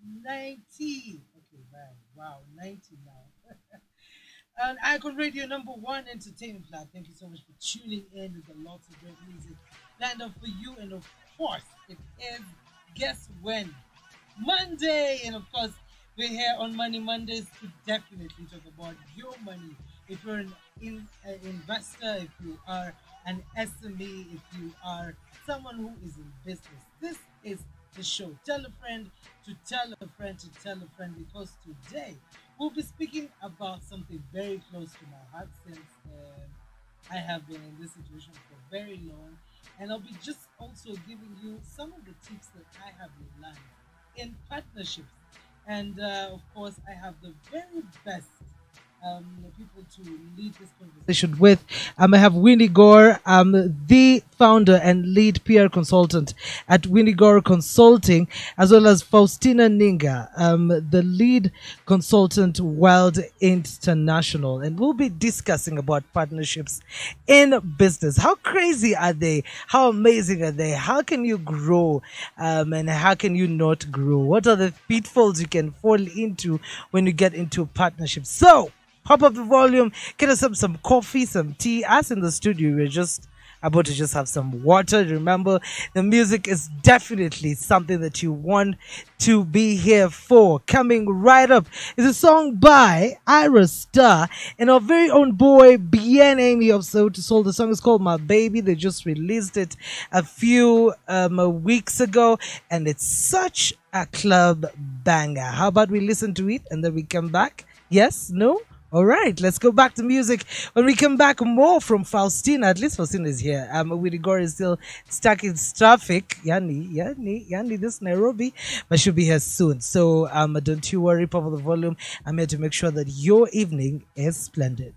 90. Okay, bye. Wow, 90 now. And Icon Radio number one entertainment club. Thank you so much for tuning in with a lot of great music lined up for you. And of course, it is guess when? Monday. And of course, we're here on Money Mondays to definitely talk about your money. If you're an investor, if you are an SME, if you are someone who is in business, this is the show. Tell a friend to tell a friend to tell a friend, because today we'll be speaking about something very close to my heart, since I have been in this situation for very long. And I'll be just also giving you some of the tips that I have learned in partnerships. And of course, I have the very best people to lead this conversation with. I have Winnie Gore, the founder and lead PR consultant at Winnie Gore Consulting, as well as Faustina Ninga, the lead consultant Wild International. And we'll be discussing about partnerships in business. How crazy are they? How amazing are they? How can you grow? And how can you not grow? What are the pitfalls you can fall into when you get into partnerships? So, pop up the volume, get us some coffee, some tea. Us in the studio, we're just about to just have some water. Remember, the music is definitely something that you want to be here for. Coming right up is a song by Ira Star and our very own boy Bien Amy of Soul to Soul. The song is called My Baby. They just released it a few weeks ago, and it's such a club banger. How about we listen to it and then we come back? Yes? No? All right, let's go back to music. When we come back, more from Faustina. At least Faustina is here. Winigor is still stuck in traffic. Yani, this Nairobi, but she'll be here soon. So don't you worry, pop up the volume. I'm here to make sure that your evening is splendid.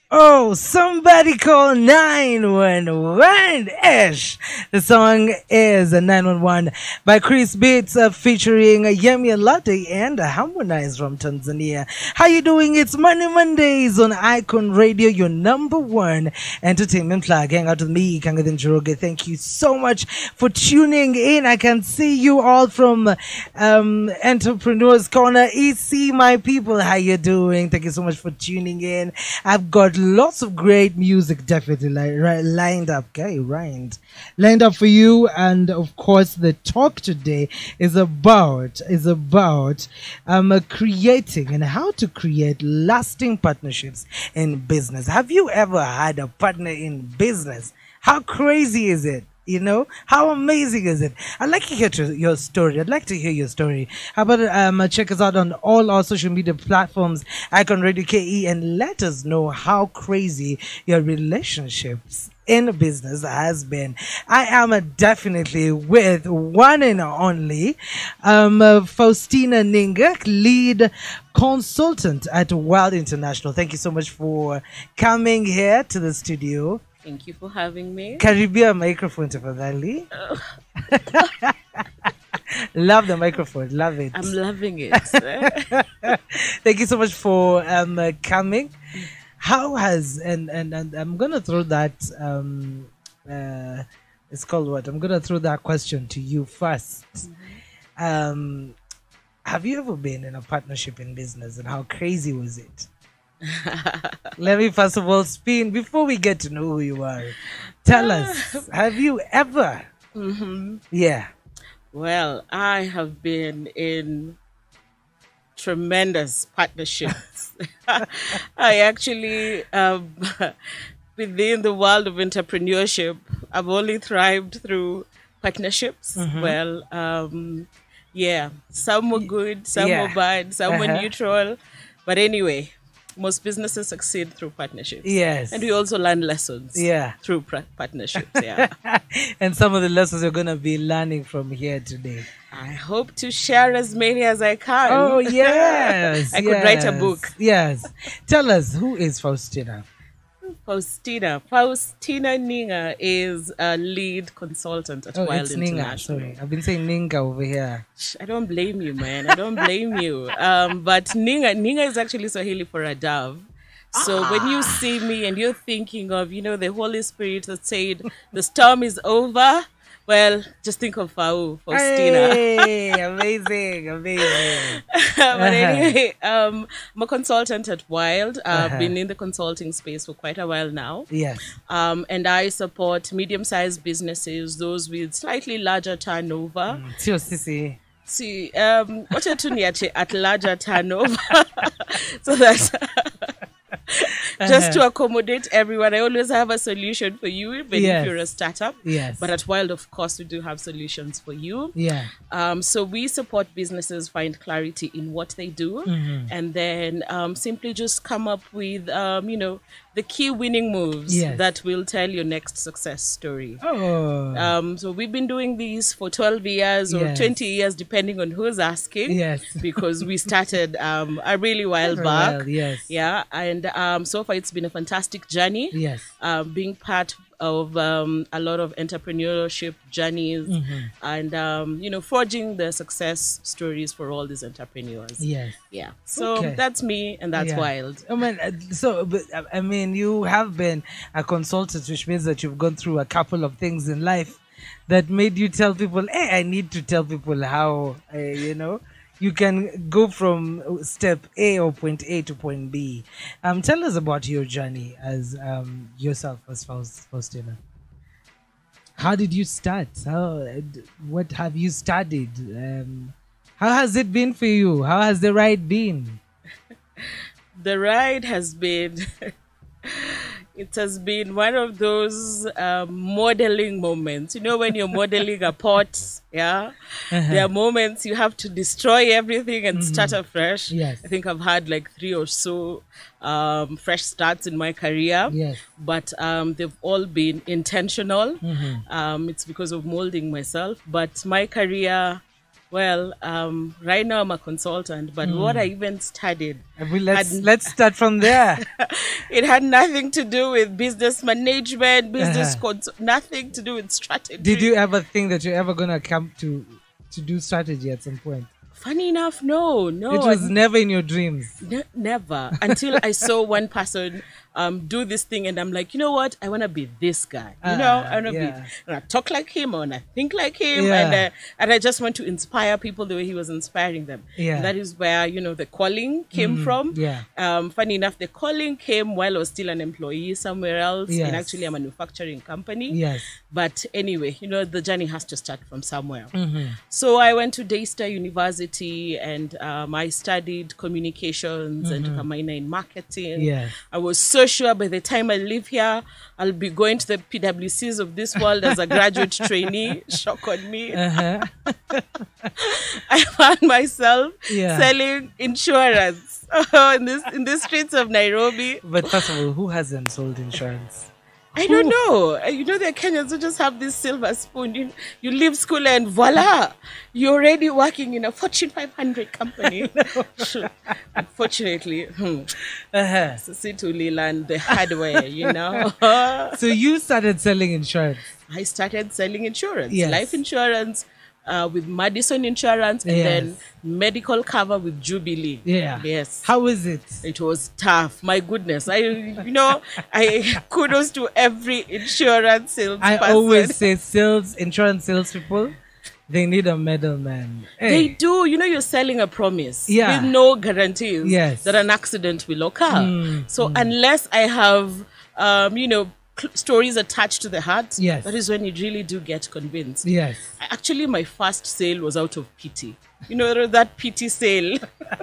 Oh, somebody call 911 ish. The song is 911 by Chris Beats featuring Yemi Alade and Harmonize from Tanzania. How you doing? It's Mondays on Icon Radio, your number one entertainment flag. Hang out with me, Kangathin Njoroge. Thank you so much for tuning in. I can see you all from Entrepreneurs Corner. EC, my people, how you doing? Thank you so much for tuning in. I've got lots of great music definitely lined up. Okay, lined up for you. And of course, the talk today is about creating and how to create lasting partnerships in business. Have you ever had a partner in business? How crazy is it? You know, how amazing is it? I'd like to hear your story. I'd like to hear your story. How about check us out on all our social media platforms, Icon Radio KE, and let us know how crazy your relationships in business has been. I am definitely with one and only Faustina Ninga, lead consultant at Wild International. Thank you so much for coming here to the studio. Thank you for having me. Karibia microphone tafadhali. Love the microphone. Love it. I'm loving it. Thank you so much for coming. How has and I'm gonna throw that it's called what? I'm gonna throw that question to you first. Mm-hmm. Have you ever been in a partnership in business, and how crazy was it? Let me first of all spin before we get to know who you are. Tell us, have you ever? Mm-hmm. Yeah. Well, I have been in tremendous partnerships. I actually, within the world of entrepreneurship, I've only thrived through partnerships. Mm-hmm. Well, yeah, some were good, some were bad, some were neutral. But anyway, most businesses succeed through partnerships. Yes. And we also learn lessons through partnerships. Yeah. And some of the lessons you're going to be learning from here today. I hope to share as many as I can. Oh, yes. I could write a book. Yes. Tell us, who is Faustina? Faustina Ninga is a lead consultant at Wild International. Sorry, I've been saying Ninga over here. I don't blame you, man. I don't blame you. But Ninga is actually Swahili for a dove. So when you see me and you're thinking of, the Holy Spirit that said the storm is over, well, just think of Faustina. Hey, amazing. But anyway, I'm a consultant at Wild. I've been in the consulting space for quite a while now. Yes. And I support medium-sized businesses, those with slightly larger turnover. See, what at larger turnover, so that just to accommodate everyone. I always have a solution for you, even if you're a startup. Yes. But at Wild, of course, we do have solutions for you. Yeah. So we support businesses find clarity in what they do, and then simply just come up with, the key winning moves that will tell your next success story. Oh. So we've been doing these for 12 years or 20 years, depending on who's asking. Yes. Because we started a really while back. Yes. Yeah. And so far, it's been a fantastic journey. Yes. Being part of a lot of entrepreneurship journeys and, forging the success stories for all these entrepreneurs. Yes. Yeah. So that's me, and that's Wild. I mean, you have been a consultant, which means that you've gone through a couple of things in life that made you tell people, hey, I need to tell people how, you can go from step A or point A to point B. Tell us about your journey as yourself as Faustina. How did you start? What have you studied? How has it been for you? How has the ride been? The ride has been... It has been one of those modeling moments. When you're modeling a pot, there are moments you have to destroy everything and start afresh. Yes. I think I've had like 3 or so fresh starts in my career. Yes. But they've all been intentional. It's because of molding myself. But my career Well, right now I'm a consultant, but what I even studied, Let's start from there. it had nothing to do with business management, nothing to do with strategy. Did you ever think that you're ever gonna come to do strategy at some point? Funny enough, no. It was never in your dreams. Never. Until I saw one person do this thing, and I'm like, you know what? I want to be this guy. I want to be, and I talk like him, or I think like him, and I just want to inspire people the way he was inspiring them. And that is where the calling came from. Funny enough, the calling came while I was still an employee somewhere else in actually a manufacturing company. But anyway, the journey has to start from somewhere. So I went to Daystar University, and I studied communications and took a minor in marketing. I was so sure by the time I leave here, I'll be going to the PwCs of this world as a graduate trainee. Shock on me. I found myself selling insurance in the streets of Nairobi. But first of all, who hasn't sold insurance? I don't know. The Kenyans who just have this silver spoon. You leave school and voila, you're already working in a Fortune 500 company. Unfortunately, Situli learned the hard way, So you started selling insurance. I started selling insurance, life insurance, with Madison Insurance, and then medical cover with Jubilee. Yes. How is it? It was tough. My goodness. I kudos to every insurance salesperson. I always say insurance salespeople, they need a middleman. They do. You're selling a promise with no guarantees that an accident will occur. So unless I have, stories attached to the heart, that is when you really do get convinced. Actually, my first sale was out of pity. That pity sale.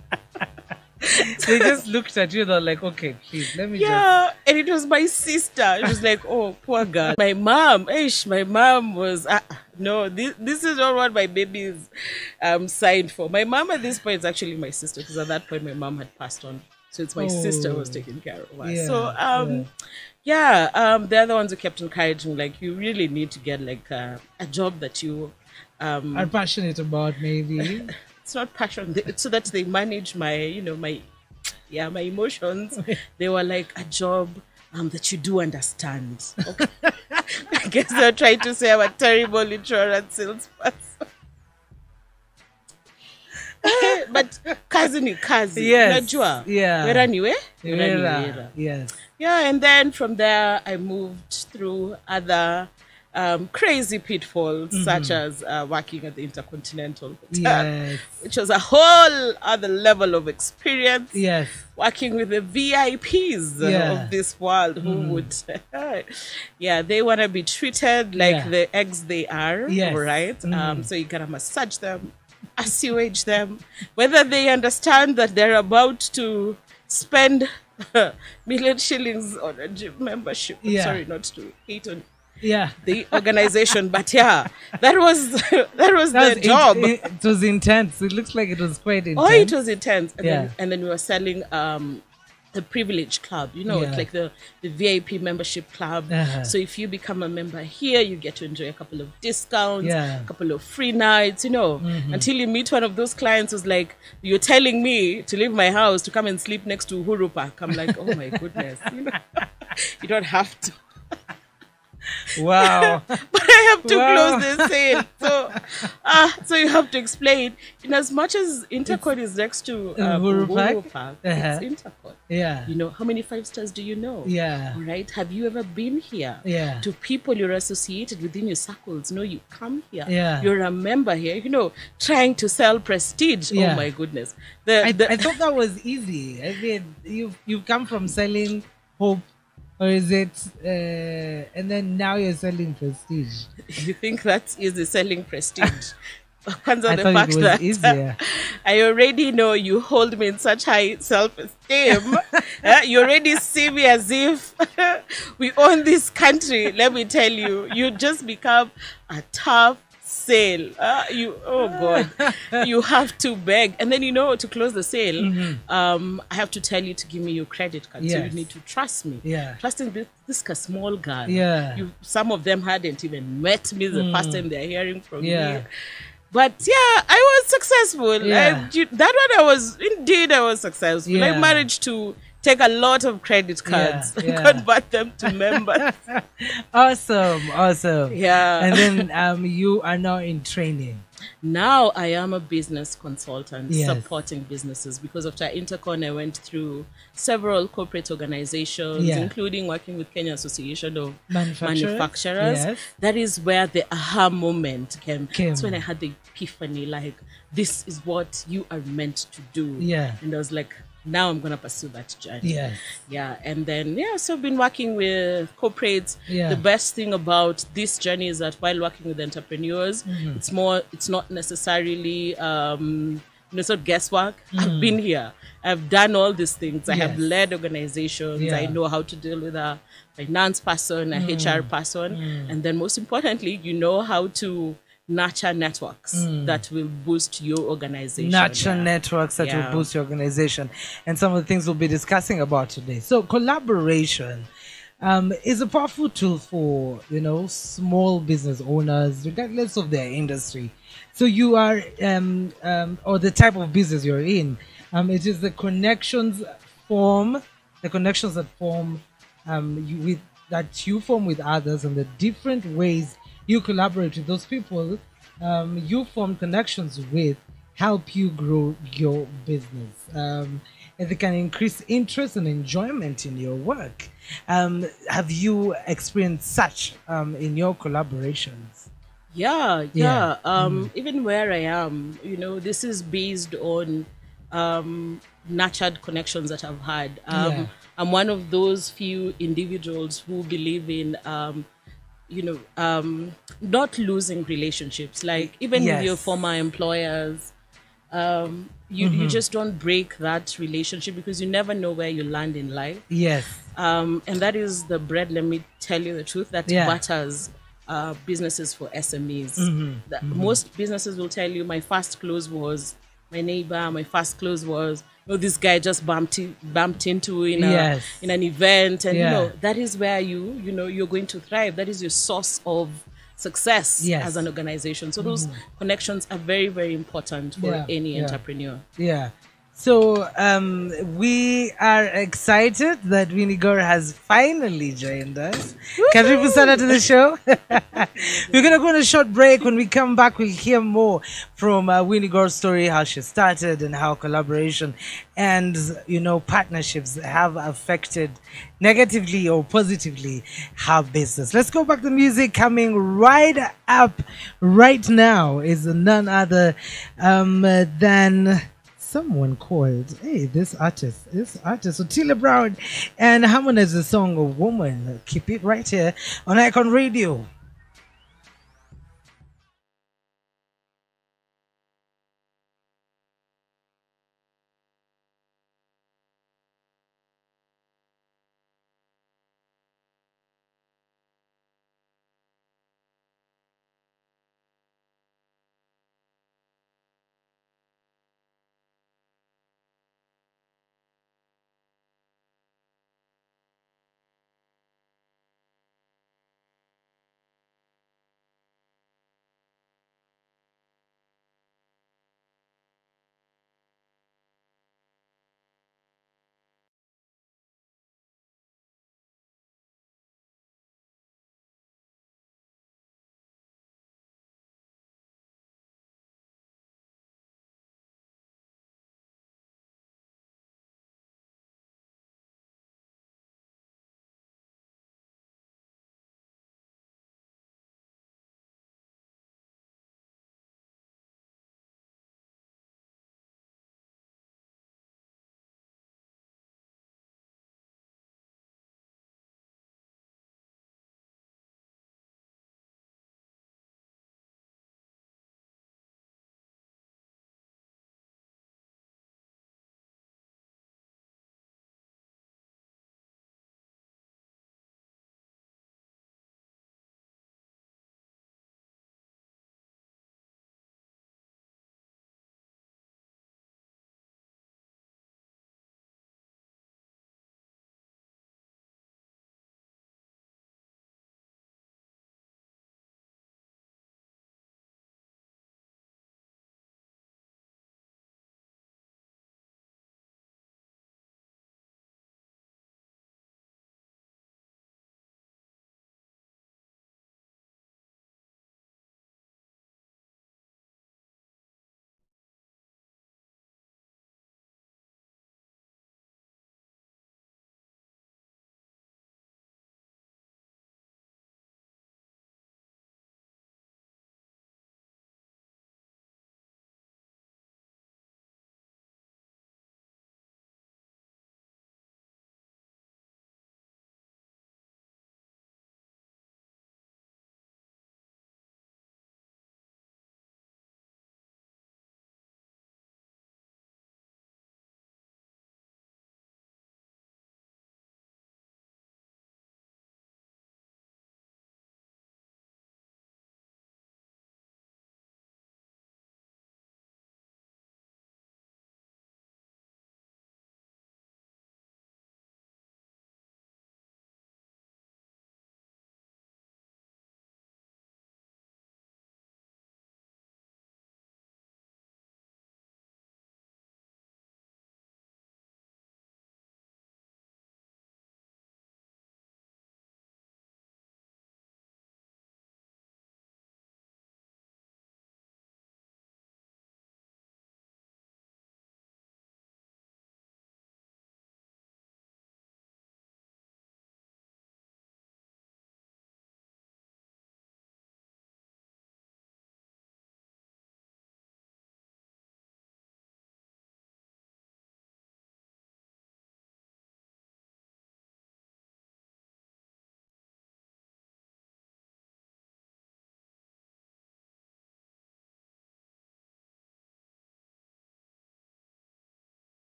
They just looked at you, they're like, okay, please, let me and it was my sister. She was like, oh, poor girl. My mom was, no, this is not what my baby is signed for. My mom at this point is actually my sister, because at that point my mom had passed on. So it's my sister who was taking care of her. They're the ones who kept encouraging, like, you really need to get like a job that you are passionate about, maybe. It's not passion. It's so that they manage my, my emotions. They were like, a job that you do understand. Okay. I guess they're trying to say I'm a terrible insurance salesperson. But kazi ni kazi. Unajua? Wera niwe? Yes. And then from there I moved through other crazy pitfalls, such as working at the Intercontinental Hotel, which was a whole other level of experience. Working with the VIPs of this world who would, they want to be treated like the eggs they are, right? So you gotta massage them, assuage them, whether they understand that they're about to spend million shillings on a gym membership. Sorry, not to hate on the organization, but that was the job. It was intense. It looks like it was quite intense. Oh, it was intense. And then we were selling the privilege club, like the VIP membership club. So if you become a member here, you get to enjoy a couple of discounts, a couple of free nights, until you meet one of those clients who's like, you're telling me to leave my house to come and sleep next to Uhuru Park. I'm like, oh my goodness, you don't have to. Wow. But I have to close this sale. So you have to explain. In as much as Intercon is next to Uhuru Park, it's Intercon. How many 5 stars do you know? Right? Have you ever been here? To people you're associated within your circles. You come here. You're a member here. Trying to sell prestige. Oh my goodness. I thought that was easy. I mean, you've come from selling hope. Or is it, and then now you're selling prestige? You think that's easy, selling prestige? I thought it was easier. I already know you hold me in such high self-esteem. You already see me as if we own this country. Let me tell you, you just become a tough sale. You have to beg, and then to close the sale, I have to tell you to give me your credit card. So you need to trust me. Trusting this small girl. Some of them hadn't even met me the first time they're hearing from me. But yeah, I was successful. Yeah. That one I was successful. I Yeah. managed to take a lot of credit cards Yeah, and yeah. convert them to members. Awesome. Yeah. And then you are now in training. Now I am a business consultant Yes. supporting businesses because after Intercon I went through several corporate organizations, Yeah. including working with Kenya Association of Manufacturers? Manufacturers. Yes. That is where the aha moment came. Came. That's when I had the epiphany, like, this is what you are meant to do. Yeah. And I was like, now I'm gonna pursue that journey. Yes. Yeah, and then so I've been working with corporates. Yeah. The best thing about this journey is that while working with entrepreneurs, Mm-hmm. it's not necessarily sort of guesswork. Mm. I've been here. I've done all these things. I have Yes. led organizations. Yeah. I know how to deal with a finance person, a HR person, and then most importantly, you know how to nurture networks that will boost your organization. Nurture Yeah. networks that Yeah. will boost your organization, and some of the things we'll be discussing about today. So collaboration is a powerful tool for small business owners, regardless of their industry. So you are or the type of business you're in. It is the connections that form that you form with others, and the different ways you collaborate with those people you form connections with help you grow your business, and they can increase interest and enjoyment in your work. Have you experienced such in your collaborations? Yeah. Yeah. Even where I am, this is based on nurtured connections that I've had. Yeah. I'm one of those few individuals who believe in, not losing relationships. Like even with your Yes. former employers, you just don't break that relationship because you never know where you land in life. Yes. And that is the bread, let me tell you the truth, that Yeah. butters businesses for SMEs. Most businesses will tell you, my first close was my neighbor, my first close was, this guy just bumped into Yes. in an event. And, Yeah. that is where you're going to thrive. That is your source of success Yes. as an organization. So those connections are very, very important for Yeah, any yeah. entrepreneur. Yeah. So we are excited that Winnie Gore has finally joined us. Karibu sana to the show. We're going to go on a short break. When we come back, we'll hear more from Winnie Gore's story, how she started and how collaboration and, partnerships have affected negatively or positively her business. Let's go back to music. Coming right up right now is none other than someone called this artist Otile Brown, and harmonized the song of Woman. Keep it right here on Icon Radio.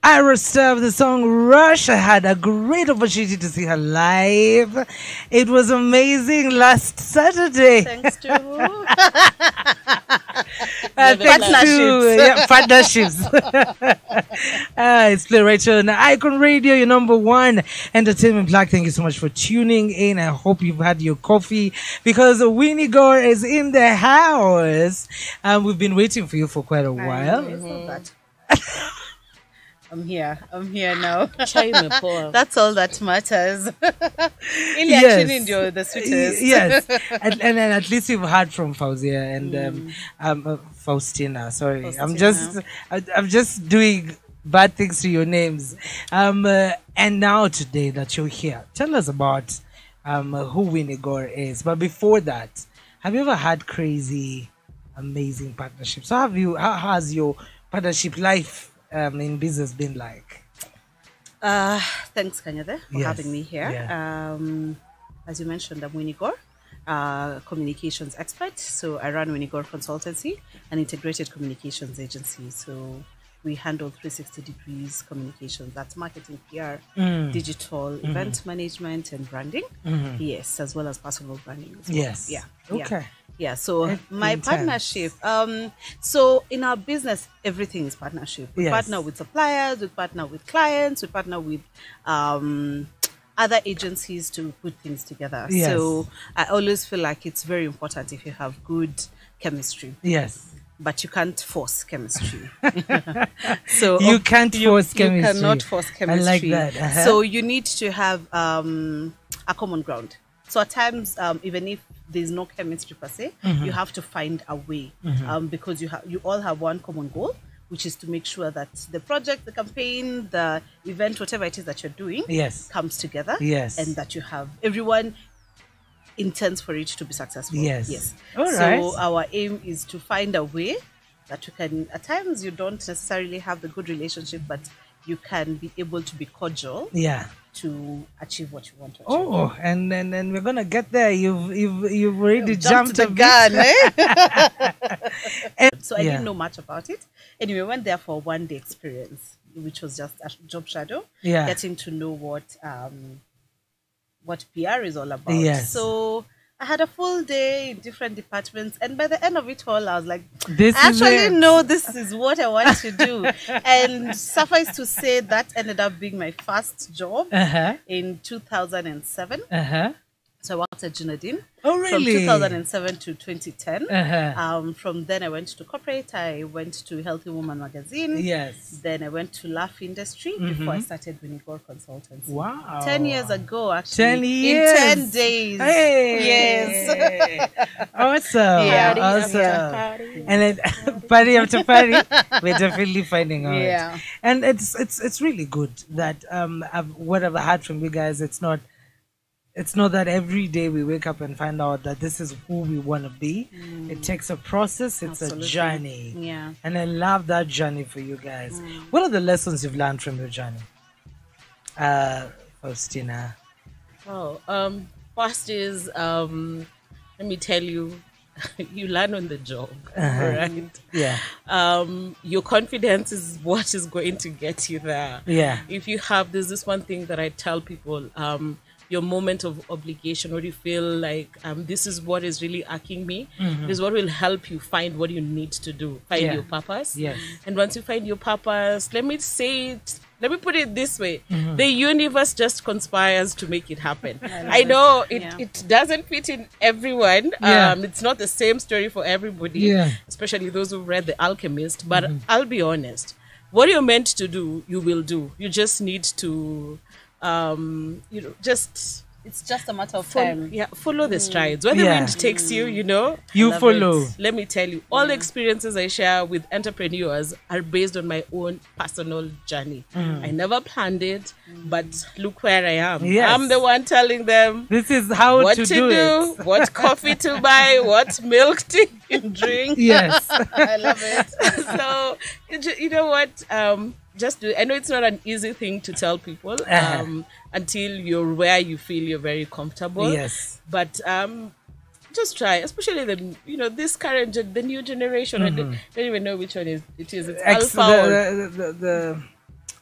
Ira Star with the song Rush. I had a great opportunity to see her live. It was amazing last Saturday. Thanks to partnerships. It's Play right here on Icon Radio, your number one entertainment plug. Thank you so much for tuning in. I hope you've had your coffee because Winnie Gore is in the house. We've been waiting for you for quite a while. I'm here now. Paul. That's all that matters. Really, Yes. actually enjoy the sweetest. Yes, and then at least you've heard from Fauzia and Faustina. Sorry, I'm just doing bad things to your names. And now today that you're here, tell us about who Winnie Gore is. But before that, have you ever had crazy, amazing partnerships? How has your partnership life in business been like? Thanks, Kanyade, for Yes. having me here. Yeah. As you mentioned, I'm Winnie Gore, communications expert. So I run Winnie Gore Consultancy, an integrated communications agency. So we handle 360 degrees communications. That's marketing, PR, digital, event management, and branding. Yes, as well as personal branding as well. Yes. Yeah. Okay. Yeah, so my Intense. partnership. So in our business, everything is partnership. We Yes. partner with suppliers, we partner with clients, we partner with other agencies to put things together. Yes. So I always feel like it's very important if you have good chemistry, Yes. but you can't force chemistry. So You can't force chemistry. You cannot force chemistry. I like that. Uh-huh. So you need to have a common ground. So at times, even if there's no chemistry per se, you have to find a way because you all have one common goal, which is to make sure that the project, the campaign, the event, whatever it is that you're doing, Yes. comes together. Yes. And that you have everyone intends for it to be successful. Yes. Yes. All So right. our aim is to find a way that you can, at times you don't necessarily have the good relationship, but you can be able to be cordial Yeah. to achieve what you want to achieve. Oh, and we're gonna get there. You've already Jumped jumped the a bit. gun, eh? So I Yeah. didn't know much about it. Anyway, went there for a 1-day experience, which was just a job shadow, Yeah. getting to know what PR is all about. Yes. So I had a full day in different departments, and by the end of it all, I was like, This I is actually it. know this is what I want to do. And suffice to say, that ended up being my first job in 2007. So I worked at Junadin Oh, from really? 2007 to 2010. Uh-huh. From then I went to corporate. I went to Healthy Woman magazine. Yes. Then I went to Laugh Industry before I started Winnie Gore Consultancy. Wow. 10 years ago, actually. 10 years. In 10 days. Hey. Yes. Awesome. Yeah. Awesome. And then party after party, we're definitely finding out. Yeah. And it's really good that what I've heard from you guys, it's not that every day we wake up and find out that this is who we want to be. It takes a process. It's Absolutely. a journey. Yeah. And I love that journey for you guys. What are the lessons you've learned from your journey? Faustina. Oh, first is, let me tell you, you learn on the job, right? Yeah. Your confidence is what is going to get you there. Yeah. If you have, there's this one thing that I tell people, your moment of obligation, or you feel like this is what is really irking me, this is what will help you find what you need to do, find Yeah. your purpose. Yes. And once you find your purpose, let me put it this way, the universe just conspires to make it happen. I know it doesn't fit in everyone. Yeah. It's not the same story for everybody, Yeah. especially those who read The Alchemist. But I'll be honest, what you're meant to do, you will do. You just need to It's just a matter of follow, time. follow the strides. Where the Yeah. wind takes you, You love follow. it. Let me tell you, all the experiences I share with entrepreneurs are based on my own personal journey. I never planned it, but look where I am. Yes. I'm the one telling them This is how what to to do do, it. what coffee to buy, what milk to drink. Yes. I love it. So you know what? Just do. I know it's not an easy thing to tell people until you're where you feel you're very comfortable. Yes. But just try, especially this current the new generation. I don't even know which one it is. It's alpha.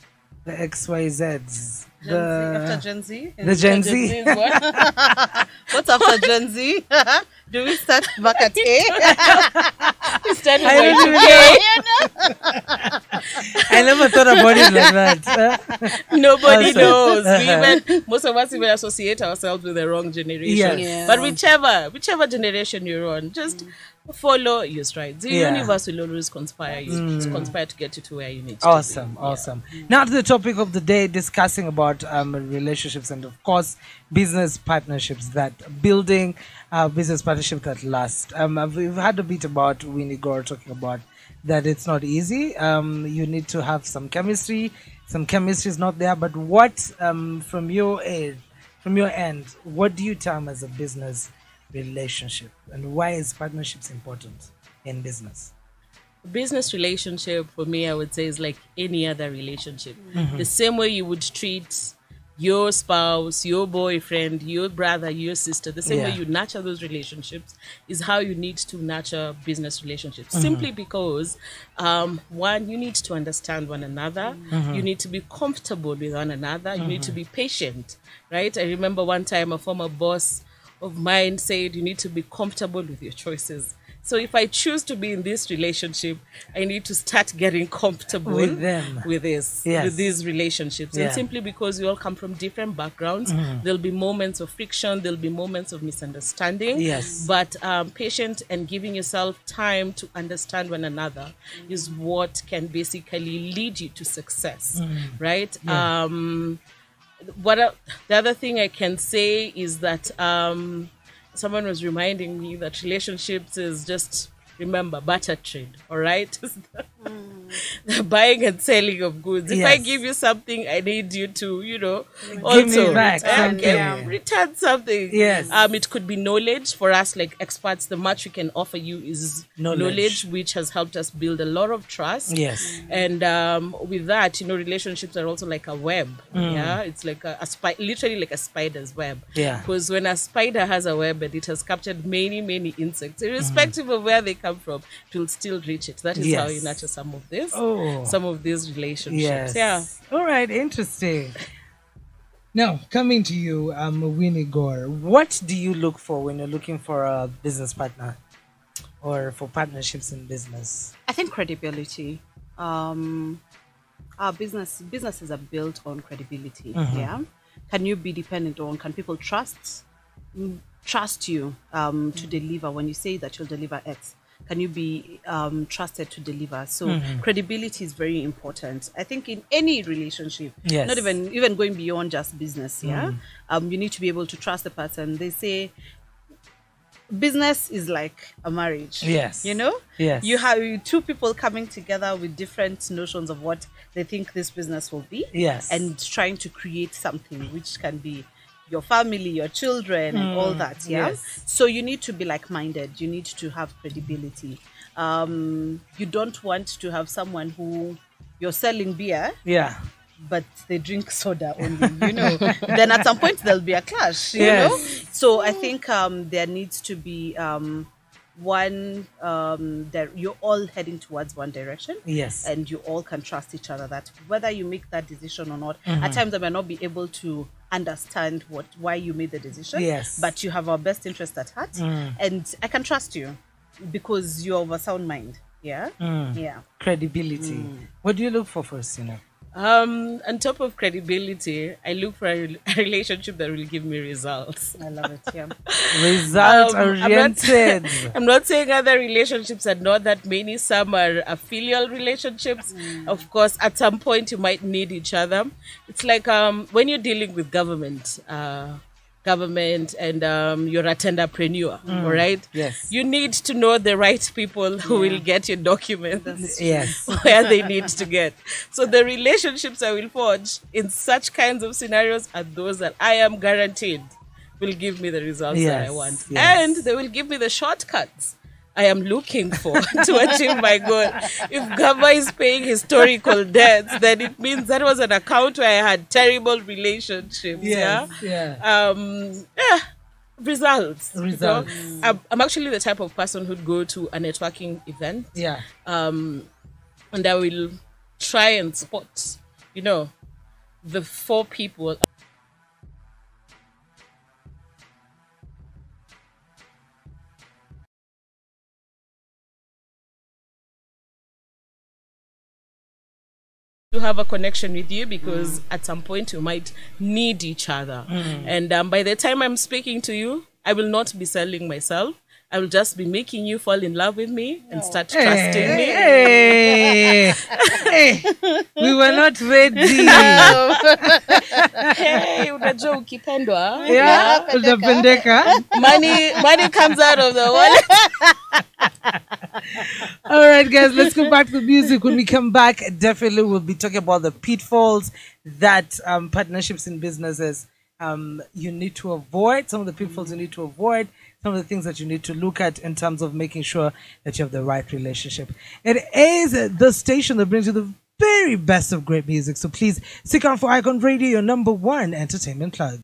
The XYZs. After Gen Z? The Gen Z. is what? What's after Gen Z? Do we start back at A? We started I don't with even I never thought about it like that. Nobody Awesome. knows. Most of us even associate ourselves with the wrong generation. Yes. Yeah. But whichever generation you're on, just follow your strides. The Yeah. universe will always conspire you to conspire to get you to where you need to Awesome, be. awesome. Now to the topic of the day, discussing about relationships and of course business partnerships, that building business partnership that last. We've had a bit about Winnie Gore talking about that it's not easy. You need to have some chemistry. Some chemistry is not there. But what from your end, what do you term as a business relationship, and why is partnerships important in business? Business relationship for me, I would say, is like any other relationship. The same way you would treat your spouse, your boyfriend, your brother, your sister, the same way Yeah. you nurture those relationships is how you need to nurture business relationships. Simply because, one, you need to understand one another. You need to be comfortable with one another. You need to be patient, right? I remember one time a former boss of mine said you need to be comfortable with your choices. So if I choose to be in this relationship, I need to start getting comfortable With them. with this, Yes. with these relationships. Yeah. And simply because we all come from different backgrounds, there'll be moments of friction, there'll be moments of misunderstanding. Yes. But patient and giving yourself time to understand one another is what can basically lead you to success, right? The other thing I can say is that someone was reminding me that relationships is just, remember, barter trade, all right? The buying and selling of goods. If I Yes. give you something, I need you to, Give also me back return, something. return something. Yes. It could be knowledge. For us, like experts, the much we can offer you is knowledge, which has helped us build a lot of trust. Yes. And with that, relationships are also like a web. Yeah, it's like literally like a spider's web. Yeah. Because when a spider has a web and it has captured many, many insects, irrespective of where they come from, it will still reach it. That is how you Yes. nurture some of this, Oh. some of these relationships. Yes. Yeah. All right. Interesting. Now, coming to you, Winnie Gore, what do you look for when you're looking for a business partner or for partnerships in business? I think credibility. Our businesses are built on credibility. Yeah. Can you be dependent on? Can people trust you to deliver when you say that you'll deliver X? Can you be trusted to deliver? So credibility is very important. I think in any relationship, Yes. not even going beyond just business. Yeah. You need to be able to trust the person. They say business is like a marriage. Yes. Yes. You have two people coming together with different notions of what they think this business will be. Yes. And trying to create something which can be your family, your children, and all that. Yeah. yes. So you need to be like-minded. You need to have credibility. You don't want to have someone who you're selling beer, Yeah. but they drink soda only, then at some point there'll be a clash, you Yes. know. So I think there needs to be one that you're all heading towards one direction. Yes. And you all can trust each other, that whether you make that decision or not, at times I may not be able to understand why you made the decision. Yes. But you have our best interest at heart, and I can trust you because you're of a sound mind. Yeah. Yeah. Credibility. What do you look for first, On top of credibility, I look for a relationship that will give me results. I love it. Yeah. Result oriented. I'm not saying other relationships are not that many. Some are filial relationships. Of course, at some point you might need each other. It's like when you're dealing with government and you're a tenderpreneur, all right? Yes. You need to know the right people who will get your documents Yes. where they need to get. So the relationships I will forge in such kinds of scenarios are those that I am guaranteed will give me the results that I Yes, want. yes. And they will give me the shortcuts I am looking for to achieve my goal. If Gava is paying historical debts, then it means that was an account where I had terrible relationships. Yes. Yeah. Results. Results. I'm actually the type of person who'd go to a networking event Yeah. and I will try and spot, the four people to have a connection with you, because at some point you might need each other. And by the time I'm speaking to you, I will not be selling myself. I will just be making you fall in love with me and start trusting me. Hey, hey, we were not ready. Hey, unajua ukipendwa, Yeah, utapendeka. money comes out of the wallet. All right, guys, let's go back to music. When we come back, definitely we'll be talking about the pitfalls that partnerships in businesses you need to avoid, some of the pitfalls you need to avoid, some of the things that you need to look at in terms of making sure that you have the right relationship. It is the station that brings you the very best of great music. So please stick on for Icon Radio, your number one entertainment plug.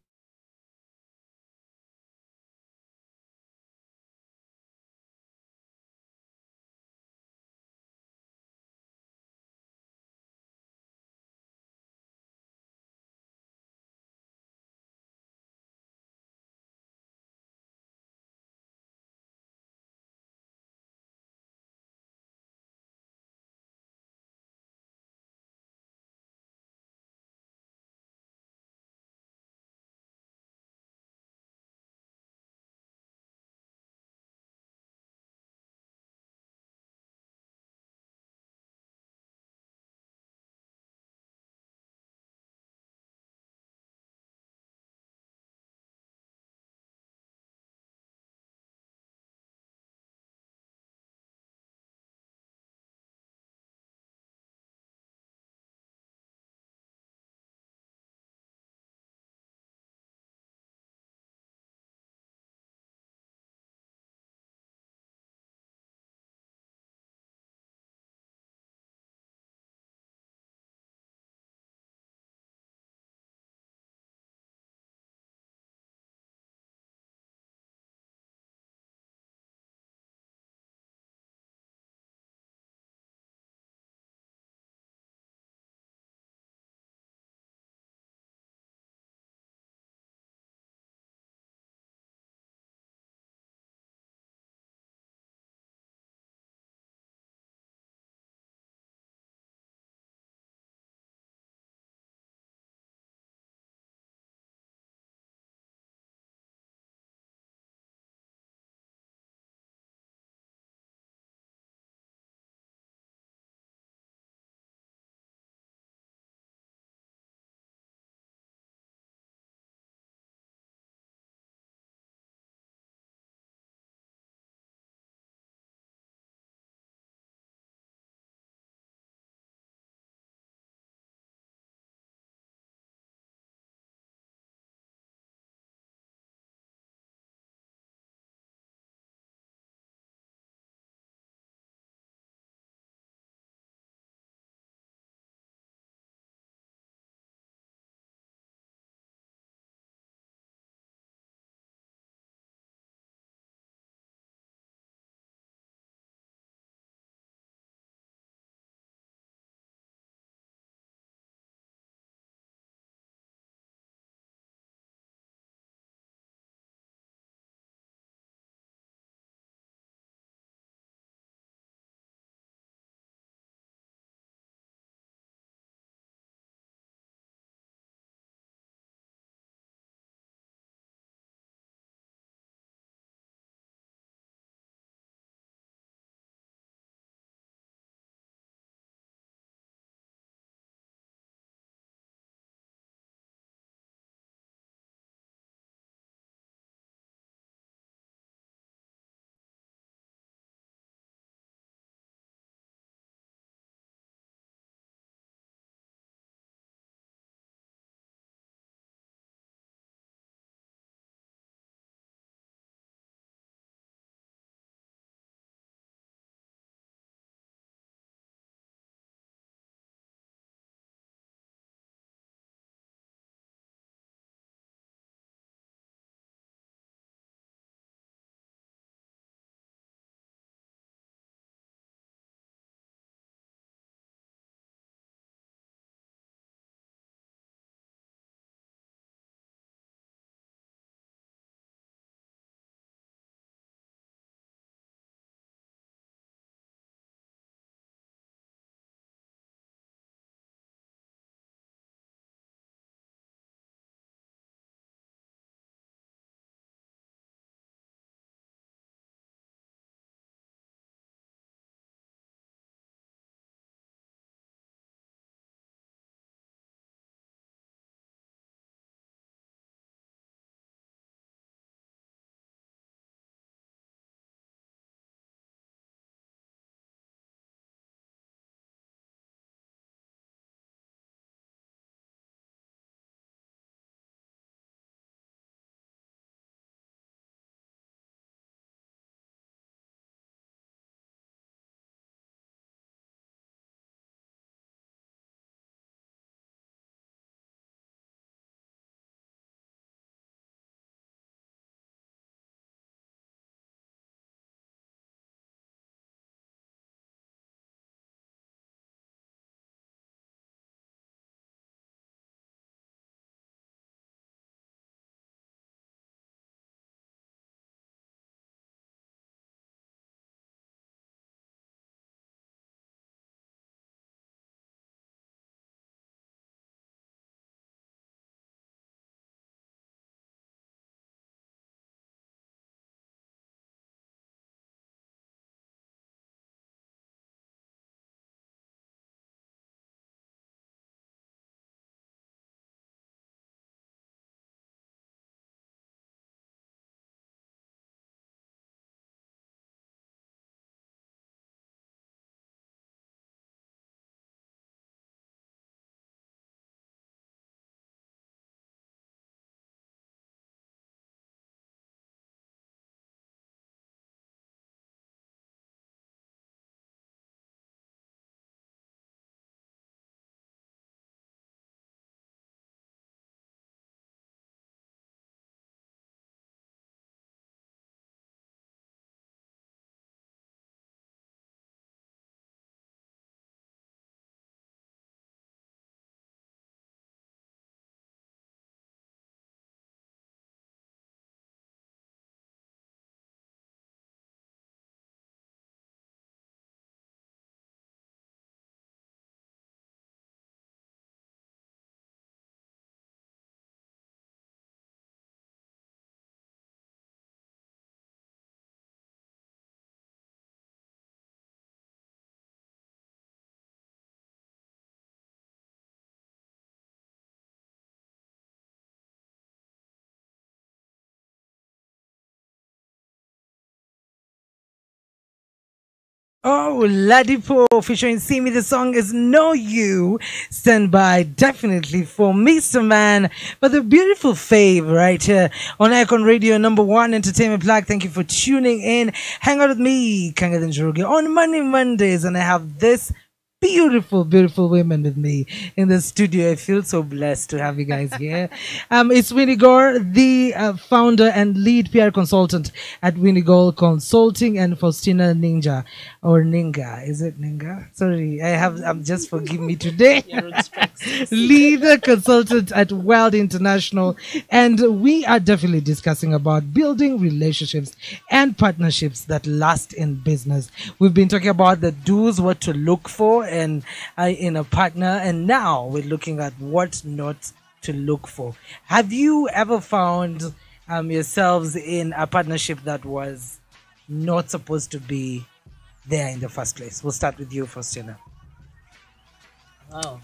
Oh, Ladipo featuring See Me. The song is Know You. Stand by definitely for Mr. Man. But the beautiful Fave right here on Icon Radio, number one entertainment plug. Thank you for tuning in. Hang out with me, Kangadan Njoroge, on Mondays. And I have this beautiful women with me in the studio. I feel so blessed to have you guys here. It's Winnie Gore, the founder and lead PR consultant at Winnie Gore Consulting, and Faustina Ninja or Ninga. Is it Ninga? Sorry, I'm just forgive me today. Lead consultant at Wild International, and we are definitely discussing about building relationships and partnerships that last in business. We've been talking about the do's, what to look for and in a partner, and now we're looking at what not to look for. Have you ever found yourselves in a partnership that was not supposed to be there in the first place? We'll start with you, Faustina. Wow.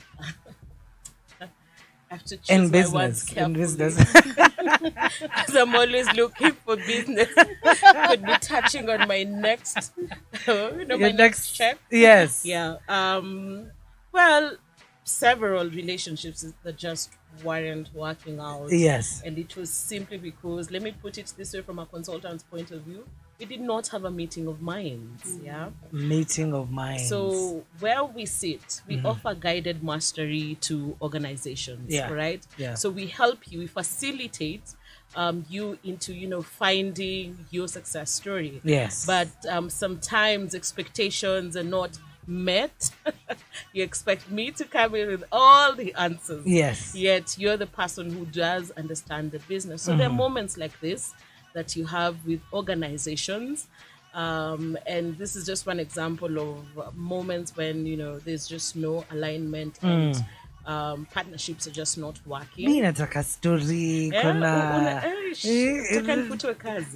I have to choose In my words business, carefully. Because I'm always looking for business. Could be touching on my next, my next check. Yes. Yeah. Well, several relationships that just weren't working out. Yes. And it was simply because, let me put it this way, from a consultant's point of view, we did not have a meeting of minds. Yeah. Meeting of minds. So where we sit, we offer guided mastery to organizations, Yeah. right? Yeah. So we help you, we facilitate you into, finding your success story. Yes. But sometimes expectations are not met. You expect me to come in with all the answers. Yes. Yet you're the person who does understand the business. So there are moments like this that you have with organizations. And this is just one example of moments when, there's just no alignment and partnerships are just not working. Mi nataka story kuna Utakanikutwa kazi.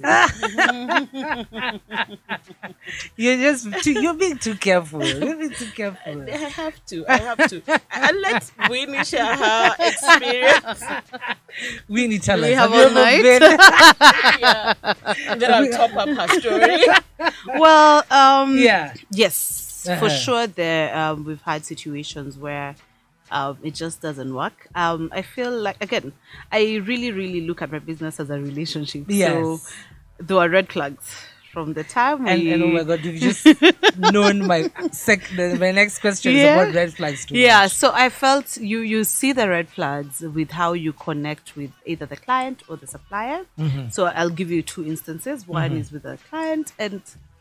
You're being too careful. You're being too careful. I have to. And let Winnie share her experience. Winnie, tell us. We have you all ever night. been- Yeah. And then I'll top up her story. Well, Yeah. yes, Uh-huh. for sure. There, we've had situations where it just doesn't work. I feel like, again, I really look at my business as a relationship. Yes. So there are red flags from the time we. And oh my God, you've just known my next question is about red flags too. Yeah, much. so I felt you see the red flags with how you connect with either the client or the supplier. So I'll give you two instances. One is with a client, and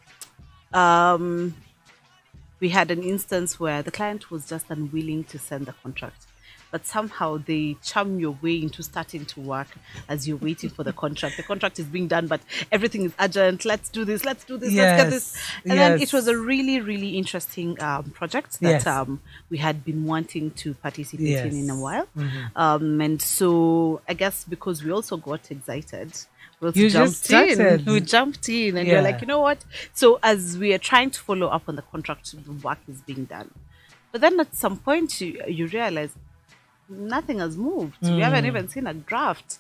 we had an instance where the client was just unwilling to send the contract. But somehow they charm your way into starting to work as you're waiting for the contract. The contract is being done, but everything is urgent. Let's do this, let's get this. And then it was a really interesting project that we had been wanting to participate in a while. And so I guess because we also got excited, we jumped in and we're like, you know what? So as we are trying to follow up on the contract, the work is being done. But then at some point you realize nothing has moved. We haven't even seen a draft,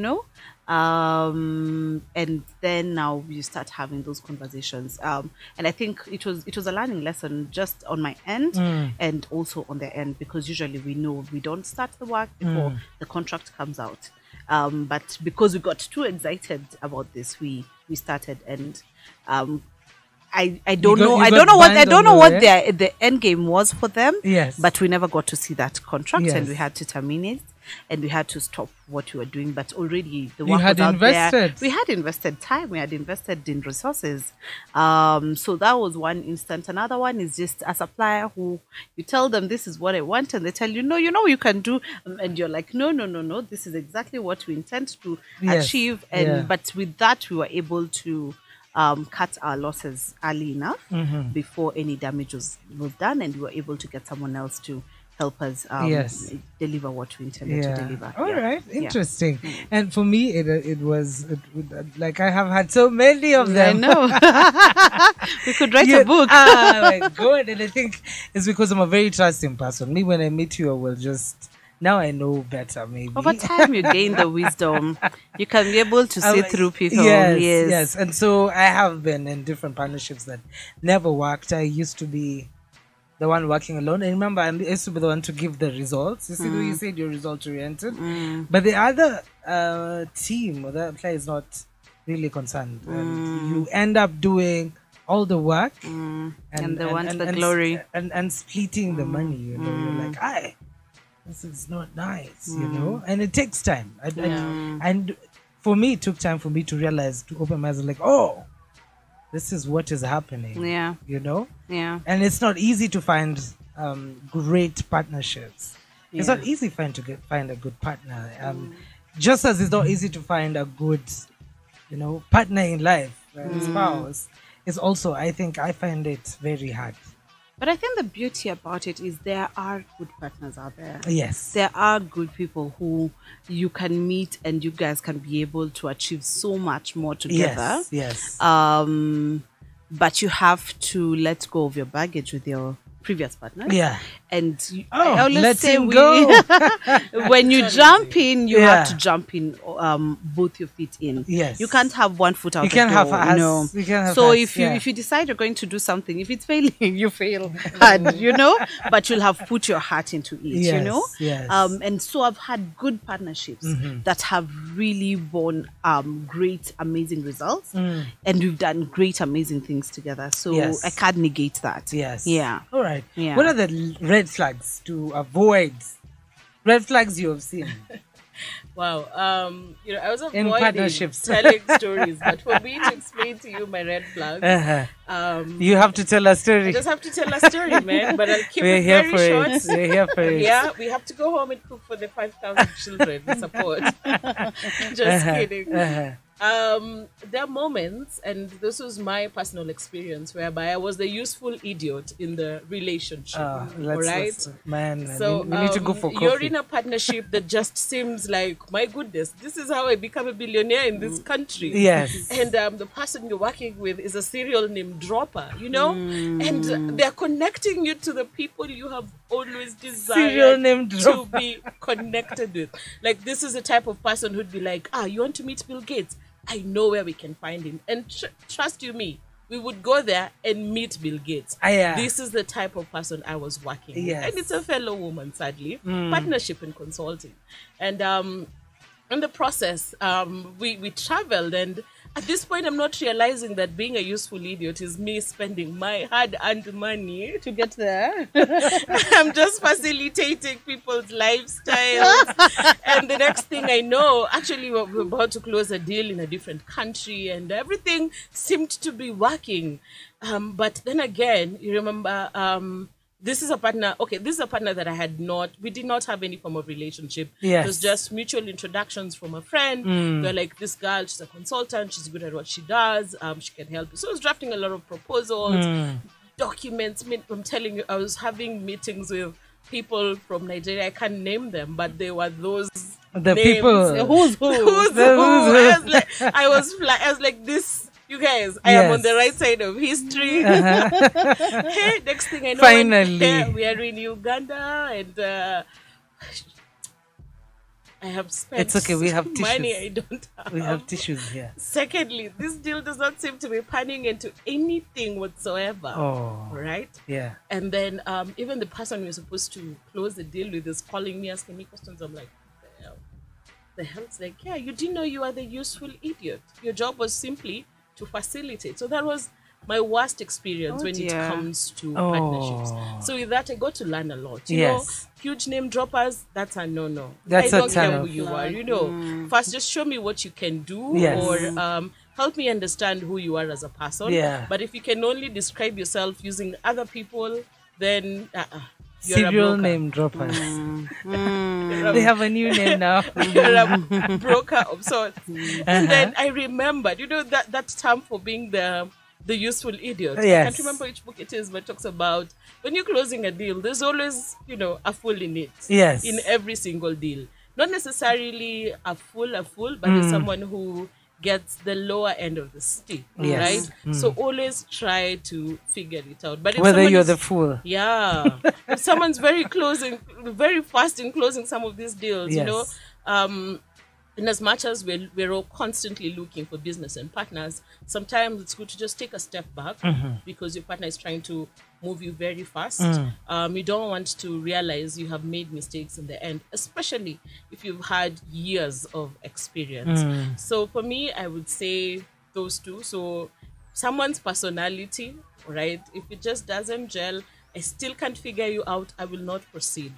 and then now you start having those conversations. And I think it was a learning lesson just on my end and also on their end, because usually we know we don't start the work before the contract comes out. But because we got too excited about this, we started, and I don't know what the end game was for them. Yes. But we never got to see that contract, Yes. and we had to terminate, and we had to stop what we were doing. But already the You work had was out there. invested. We had invested time. We had invested in resources. So that was one instance. Another one is just a supplier who you tell them this is what I want, and they tell you, no, you can do, and you're like, no, this is exactly what we intend to achieve. And but with that, we were able to cut our losses early enough before any damage was done, and we were able to get someone else to help us deliver what we intended to deliver. All right, interesting. And for me, it was like I have had so many of them. I know. We could write a book. Oh my God. And I think it's because I'm a very trusting person. Me, when I meet you, I will just Now I know better, maybe. Over time, you gain the wisdom. You can be able to see through people. Yes. And so I have been in different partnerships that never worked. I used to be the one working alone. And remember, I used to be the one to give the results. You see, the way you said you're result oriented. But the other team or the other player is not really concerned. And you end up doing all the work and they want the glory. And splitting the money. You know, you're like, aye. This is not nice, you know, and it takes time. And for me, it took time for me to realize, to open my eyes, like, oh, this is what is happening. Yeah, you know. Yeah, and it's not easy to find great partnersps. Yeah. It's not easy find a good partner. Just as it's not easy to find a good, you know, partner in life, spouse. It's also, I think, I find it very hard. But I think the beauty about it is there are good partners out there. Yes. There are good people who you can meet and you guys can be able to achieve so much more together. Yes. But you have to let go of your baggage with your previous partner. Yeah. And I always let say him go. when you jump in, you have to jump in both your feet in. Yes. You can't have one foot out you the can door. Have no. You can have so us, if you decide you're going to do something, if it's failing, you fail hard, you know. But you'll have put your heart into it, you know. Yes. And so I've had good partnerships that have really borne great, amazing results, and we've done great, amazing things together. So I can't negate that. Yes. Yeah. All right. Yeah. What are the red flags to avoid? Red flags you have seen? Wow. You know, I was in avoiding partnerships telling stories, but for me to explain to you my red flags, you have to tell a story. I just have to tell a story, man. But I'll keep We're it here very for short. it. We're here for it. Yeah, we have to go home and cook for the 5,000 children support. Just kidding. There are moments, and this was my personal experience, whereby I was the useful idiot in the relationship. Man, so we need to go for coffee. You're in a partnership that just seems like, my goodness, this is how I become a billionaire in this country. Yes. And the person you're working with is a serial name dropper, you know? And they're connecting you to the people you have always desired to be connected with. Like, this is the type of person who'd be like, you want to meet Bill Gates? I know where we can find him. And trust you me, we would go there and meet Bill Gates. This is the type of person I was working with. And it's a fellow woman, sadly. Partnership and consulting. And in the process, we traveled, and at this point, I'm not realizing that being a useful idiot is me spending my hard-earned money to get there. I'm just facilitating people's lifestyles. And the next thing I know, actually, we're about to close a deal in a different country, and everything seemed to be working. But then again, you remember... this is a partner that we did not have any form of relationship. Yes. It was just mutual introductions from a friend. They're like, this girl, she's a consultant, she's good at what she does, she can help you. So I was drafting a lot of proposals, documents. I'm telling you, I was having meetings with people from Nigeria. I can't name them, but they were those names. People. Who's who? I was like, this... You guys, I am on the right side of history. Hey, next thing I know, finally, we are in Uganda, and I have spent it's okay, we have money tissues. I don't have. We have tissues here. Secondly, this deal does not seem to be panning into anything whatsoever. Oh. Right? Yeah. And then even the person we were supposed to close the deal with is calling me, asking me questions. I'm like, the hell? It's like, yeah, you didn't know you are the useful idiot. Your job was simply to facilitate. So that was my worst experience when it comes to partnerships. So with that, I got to learn a lot. You know, huge name droppers, that's a no-no. I don't care who you are, you know. First, just show me what you can do, or help me understand who you are as a person. But if you can only describe yourself using other people, then serial name droppers. They have a new name now. You're a broker of sorts. And then I remembered, you know, that term for being the useful idiot. I can't remember which book it is, but it talks about when you're closing a deal, there's always, you know, a fool in it. In every single deal. Not necessarily a fool, but there's someone who gets the lower end of the stick, Yes. right? So always try to figure it out. But if Whether someone you're is- the fool. yeah, if someone's very fast in closing some of these deals, you know, Yes. in as much as we're all constantly looking for business and partners, sometimes it's good to just take a step back because your partner is trying to move you very fast. You don't want to realize you have made mistakes in the end, especially if you've had years of experience. So for me, I would say those two. So someone's personality, right? If it just doesn't gel, I still can't figure you out, I will not proceed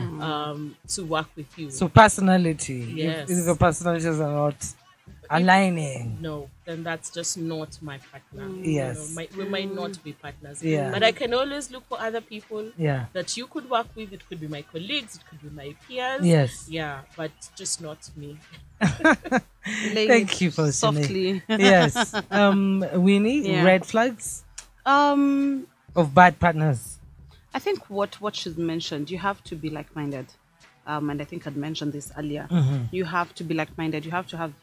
to work with you. So personality. Yes. If the personalities are not aligning. No, then that's just not my partner. Yes. We might not be partners. Yeah. But I can always look for other people Yeah. that you could work with. It could be my colleagues, it could be my peers. Yes. Yeah, but just not me. Laying Thank it you for softly. Yes. Winnie, Yeah. red flags Um, of bad partners. I think what she's mentioned, you have to be like-minded. And I think I'd mentioned this earlier. You have to be like-minded. You have to have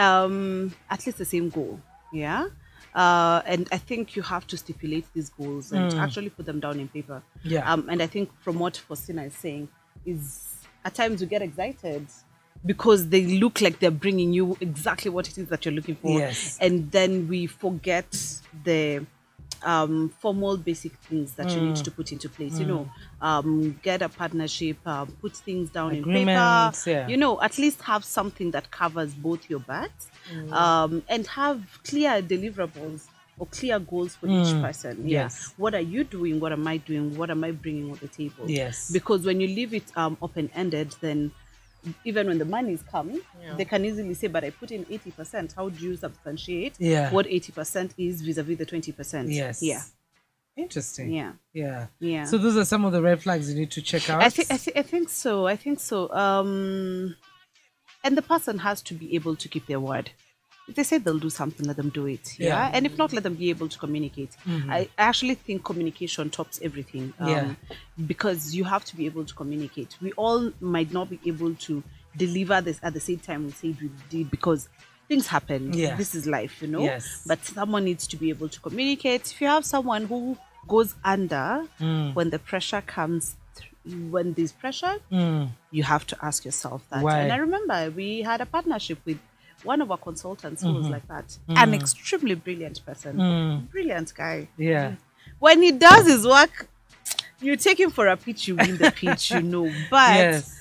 at least the same goal. Yeah. And I think you have to stipulate these goals and actually put them down in paper. Yeah. And I think from what Faustina is saying is at times you get excited because they look like they're bringing you exactly what it is that you're looking for. Yes. And then we forget the formal basic things that you need to put into place. You know, get a partnership, put things down in paper. Agreements, yeah. You know, at least have something that covers both your backs, and have clear deliverables or clear goals for each person. Yeah. Yes. What are you doing? What am I doing? What am I bringing on the table? Yes. Because when you leave it open-ended, then even when the money is coming, they can easily say, but I put in 80%. How do you substantiate Yeah. what 80% is vis-a-vis the 20%? Yes. Yeah. Interesting. Yeah. Yeah. Yeah. So those are some of the red flags you need to check out. I think so. And the person has to be able to keep their word. If they say they'll do something, let them do it. Yeah. Yeah. And if not, let them be able to communicate. I actually think communication tops everything. Yeah. Because you have to be able to communicate. We all might not be able to deliver this at the same time we said we did because things happen. Yeah. This is life, you know. Yes. But someone needs to be able to communicate. If you have someone who goes under when the pressure comes, when there's pressure, you have to ask yourself that. Why? And I remember we had a partnership with one of our consultants who was like that. An extremely brilliant person. Brilliant guy. Yeah. When he does his work, you take him for a pitch, you win the pitch, you know. But Yes.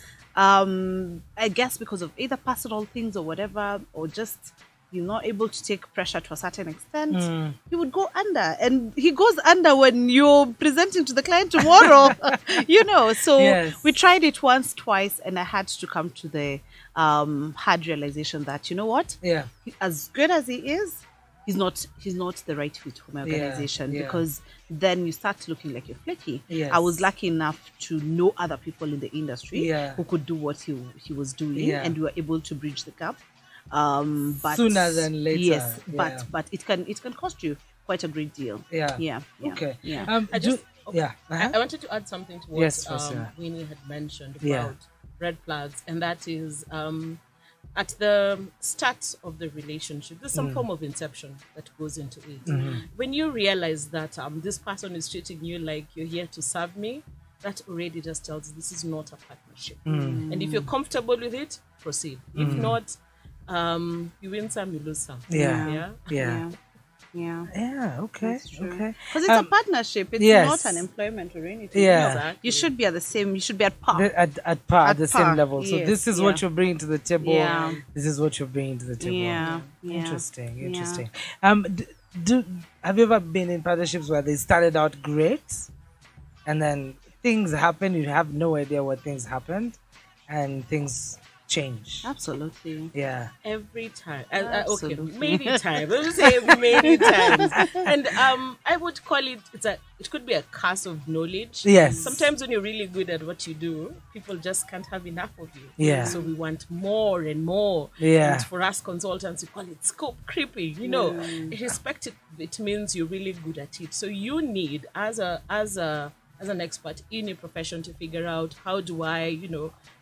I guess because of either personal things or whatever, or just you're not able to take pressure to a certain extent, he would go under. And he goes under when you're presenting to the client tomorrow, you know. So Yes. we tried it once, twice, and I had to come to the hard realization that, you know what? Yeah. As good as he is, he's not the right fit for my organization, yeah. because then you start looking like you're flaky. Yes. I was lucky enough to know other people in the industry Yeah. who could do what he was doing, Yeah. and we were able to bridge the gap. But Sooner than later. Yes, Yeah. but it can cost you quite a great deal. Yeah. Yeah. Okay. Yeah. I just- yeah. I wanted to add something to what Yes, Faustina. Winnie had mentioned about Yeah. red flags, and that is at the start of the relationship, there's some form of inception that goes into it. When you realize that this person is treating you like you're here to serve me, that already just tells you this is not a partnership. And if you're comfortable with it, proceed. If not, you win some, you lose some. Yeah. Yeah. Yeah. Yeah. Yeah. Okay. That's true. Okay. Because it's a partnership. It's yes. not an employment or anything. Yeah. Exactly. You should be at the same. You should be at par. At par, at the par, same level. So yes, this is what you're bringing to the table. Yeah. This is what you're bringing to the table. Yeah. Interesting. Yeah. Interesting. Have you ever been in partnerships where they started out great, and then things happen? You have no idea what things happened, and things change. Absolutely. Yeah. Every time. Okay, Absolutely. many times. Let me say many times. And I would call it, it could be a curse of knowledge. Yes. Sometimes when you're really good at what you do, people just can't have enough of you. Yeah. So we want more and more. Yeah. And for us consultants, we call it scope creeping. You know, respect it means you're really good at it. So you need, as an expert in your profession, to figure out how do I,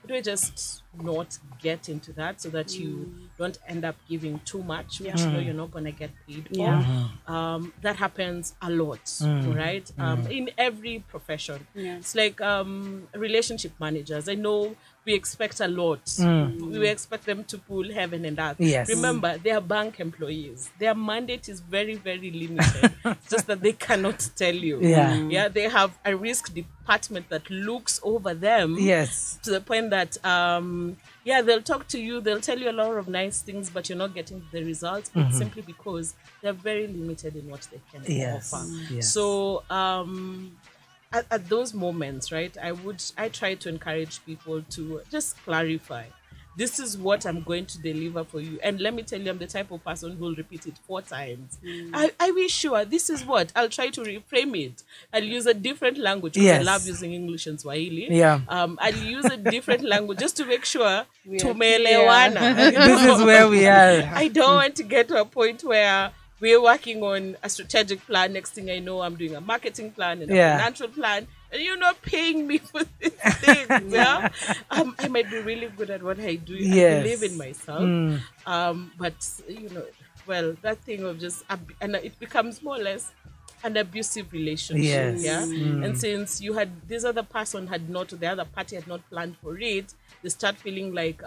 could we just not get into that so that you don't end up giving too much, which you know you're not going to get paid for? That happens a lot, right? In every profession. It's like relationship managers. I know we expect a lot. We expect them to pull heaven and earth. Yes. Remember, they are bank employees. Their mandate is very, very limited. It's just that they cannot tell you. Yeah. They have a risk department that looks over them. Yes. To the point that they'll talk to you, they'll tell you a lot of nice things, but you're not getting the results. It's simply because they're very limited in what they can offer. Yes. So at those moments, right, I try to encourage people to just clarify. This is what I'm going to deliver for you. And let me tell you, I'm the type of person who will repeat it 4 times. I be sure this is what I'll try to reframe it. I'll use a different language because I love using English and Swahili. I'll use a different language just to make sure tumeelewana. This is where we are. I don't want to get to a point where we're working on a strategic plan. Next thing I know, I'm doing a marketing plan and a financial plan, and you're not paying me for these things. I might be really good at what I do. I believe in myself. But that thing of just and it becomes more or less an abusive relationship. And since the other party had not planned for it, they start feeling like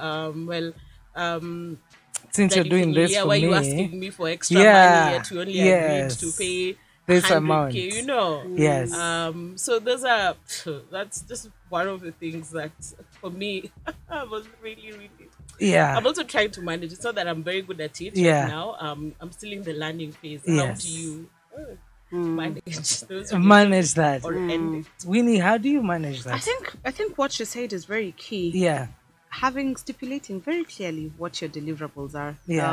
since you're doing this for why me, you asking me for extra money, yet you only agreed to pay this amount. You know. Yes. So that's just one of the things that for me I was really, really. I'm also trying to manage. It's not that I'm very good at it right now. I'm still in the learning phase. How do you manage those manage that or end it? Winnie, how do you manage that? I think what she said is very key. Stipulating very clearly what your deliverables are.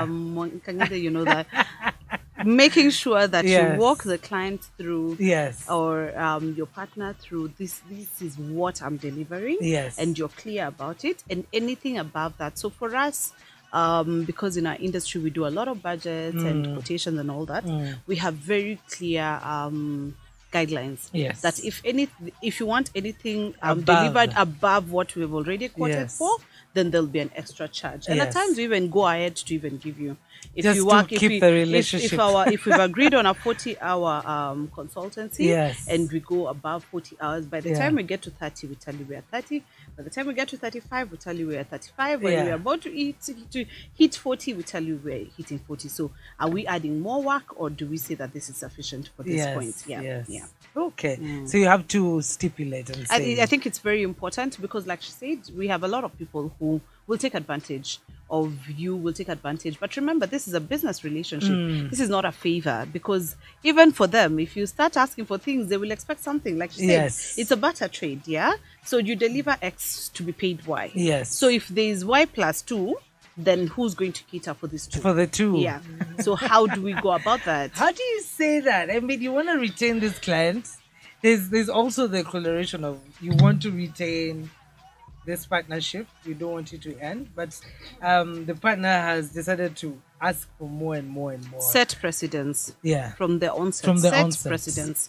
That making sure that you walk the client through or your partner through this is what I'm delivering, and you're clear about it, and anything above that. So for us, because in our industry we do a lot of budgets and quotations and all that, we have very clear guidelines that if you want anything delivered above what we've already quoted for, then there'll be an extra charge. And at times we even go ahead to even give you, if just you work, to keep the relationship. If we've agreed on a 40-hour consultancy and we go above 40 hours, by the time we get to 30, we tell you we're 30. By the time we get to 35, we tell you we're 35. When we're about to hit 40, we tell you we're hitting 40. So are we adding more work, or do we say that this is sufficient for this point? Okay. So you have to stipulate and say. I think it's very important because, like she said, we have a lot of people who will take advantage of you, will take advantage. But remember, this is a business relationship. This is not a favor, because even for them, if you start asking for things, they will expect something. Like she said, it's a barter trade, So you deliver X to be paid Y. So if there is Y plus 2, then who's going to cater for this 2? For the 2. So how do we go about that? How do you say that? I mean, you want to retain this client. There's also the correlation of you want to retain this partnership. You don't want it to end, but the partner has decided to ask for more and more and more. Set precedence. From the onset. Precedence.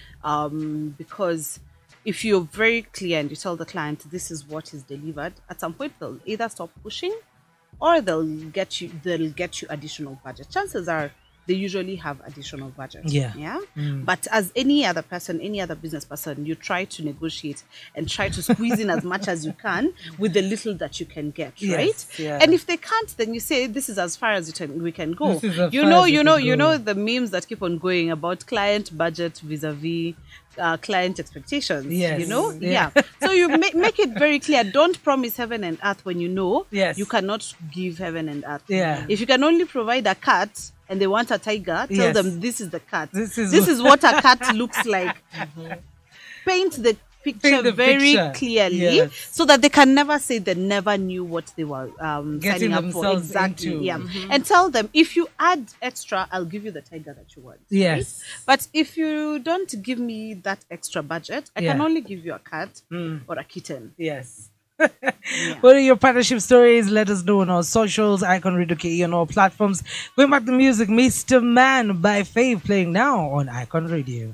Because if you're very clear and you tell the client this is what is delivered, at some point they'll either stop pushing, or they'll get you additional budget. Chances are they usually have additional budget. But as any other person, any other business person, you try to negotiate and try to squeeze in as much as you can with the little that you can get, right? And if they can't, then you say this is as far as we can go. You know the memes that keep on going about client budget vis-a-vis client expectations. So you make it very clear. Don't promise heaven and earth when you know you cannot give heaven and earth. If you can only provide a cat and they want a tiger, tell them this is the cat. This is what a cat looks like. Paint the picture very clearly so that they can never say they never knew what they were signing up for. Exactly. And tell them, if you add extra, I'll give you the tiger that you want. Right? But if you don't give me that extra budget, I can only give you a cat or a kitten. What are your partnership stories? Let us know on our socials, Icon Radio KE on all platforms. Going back to music, Mr. Man by Faith playing now on Icon Radio.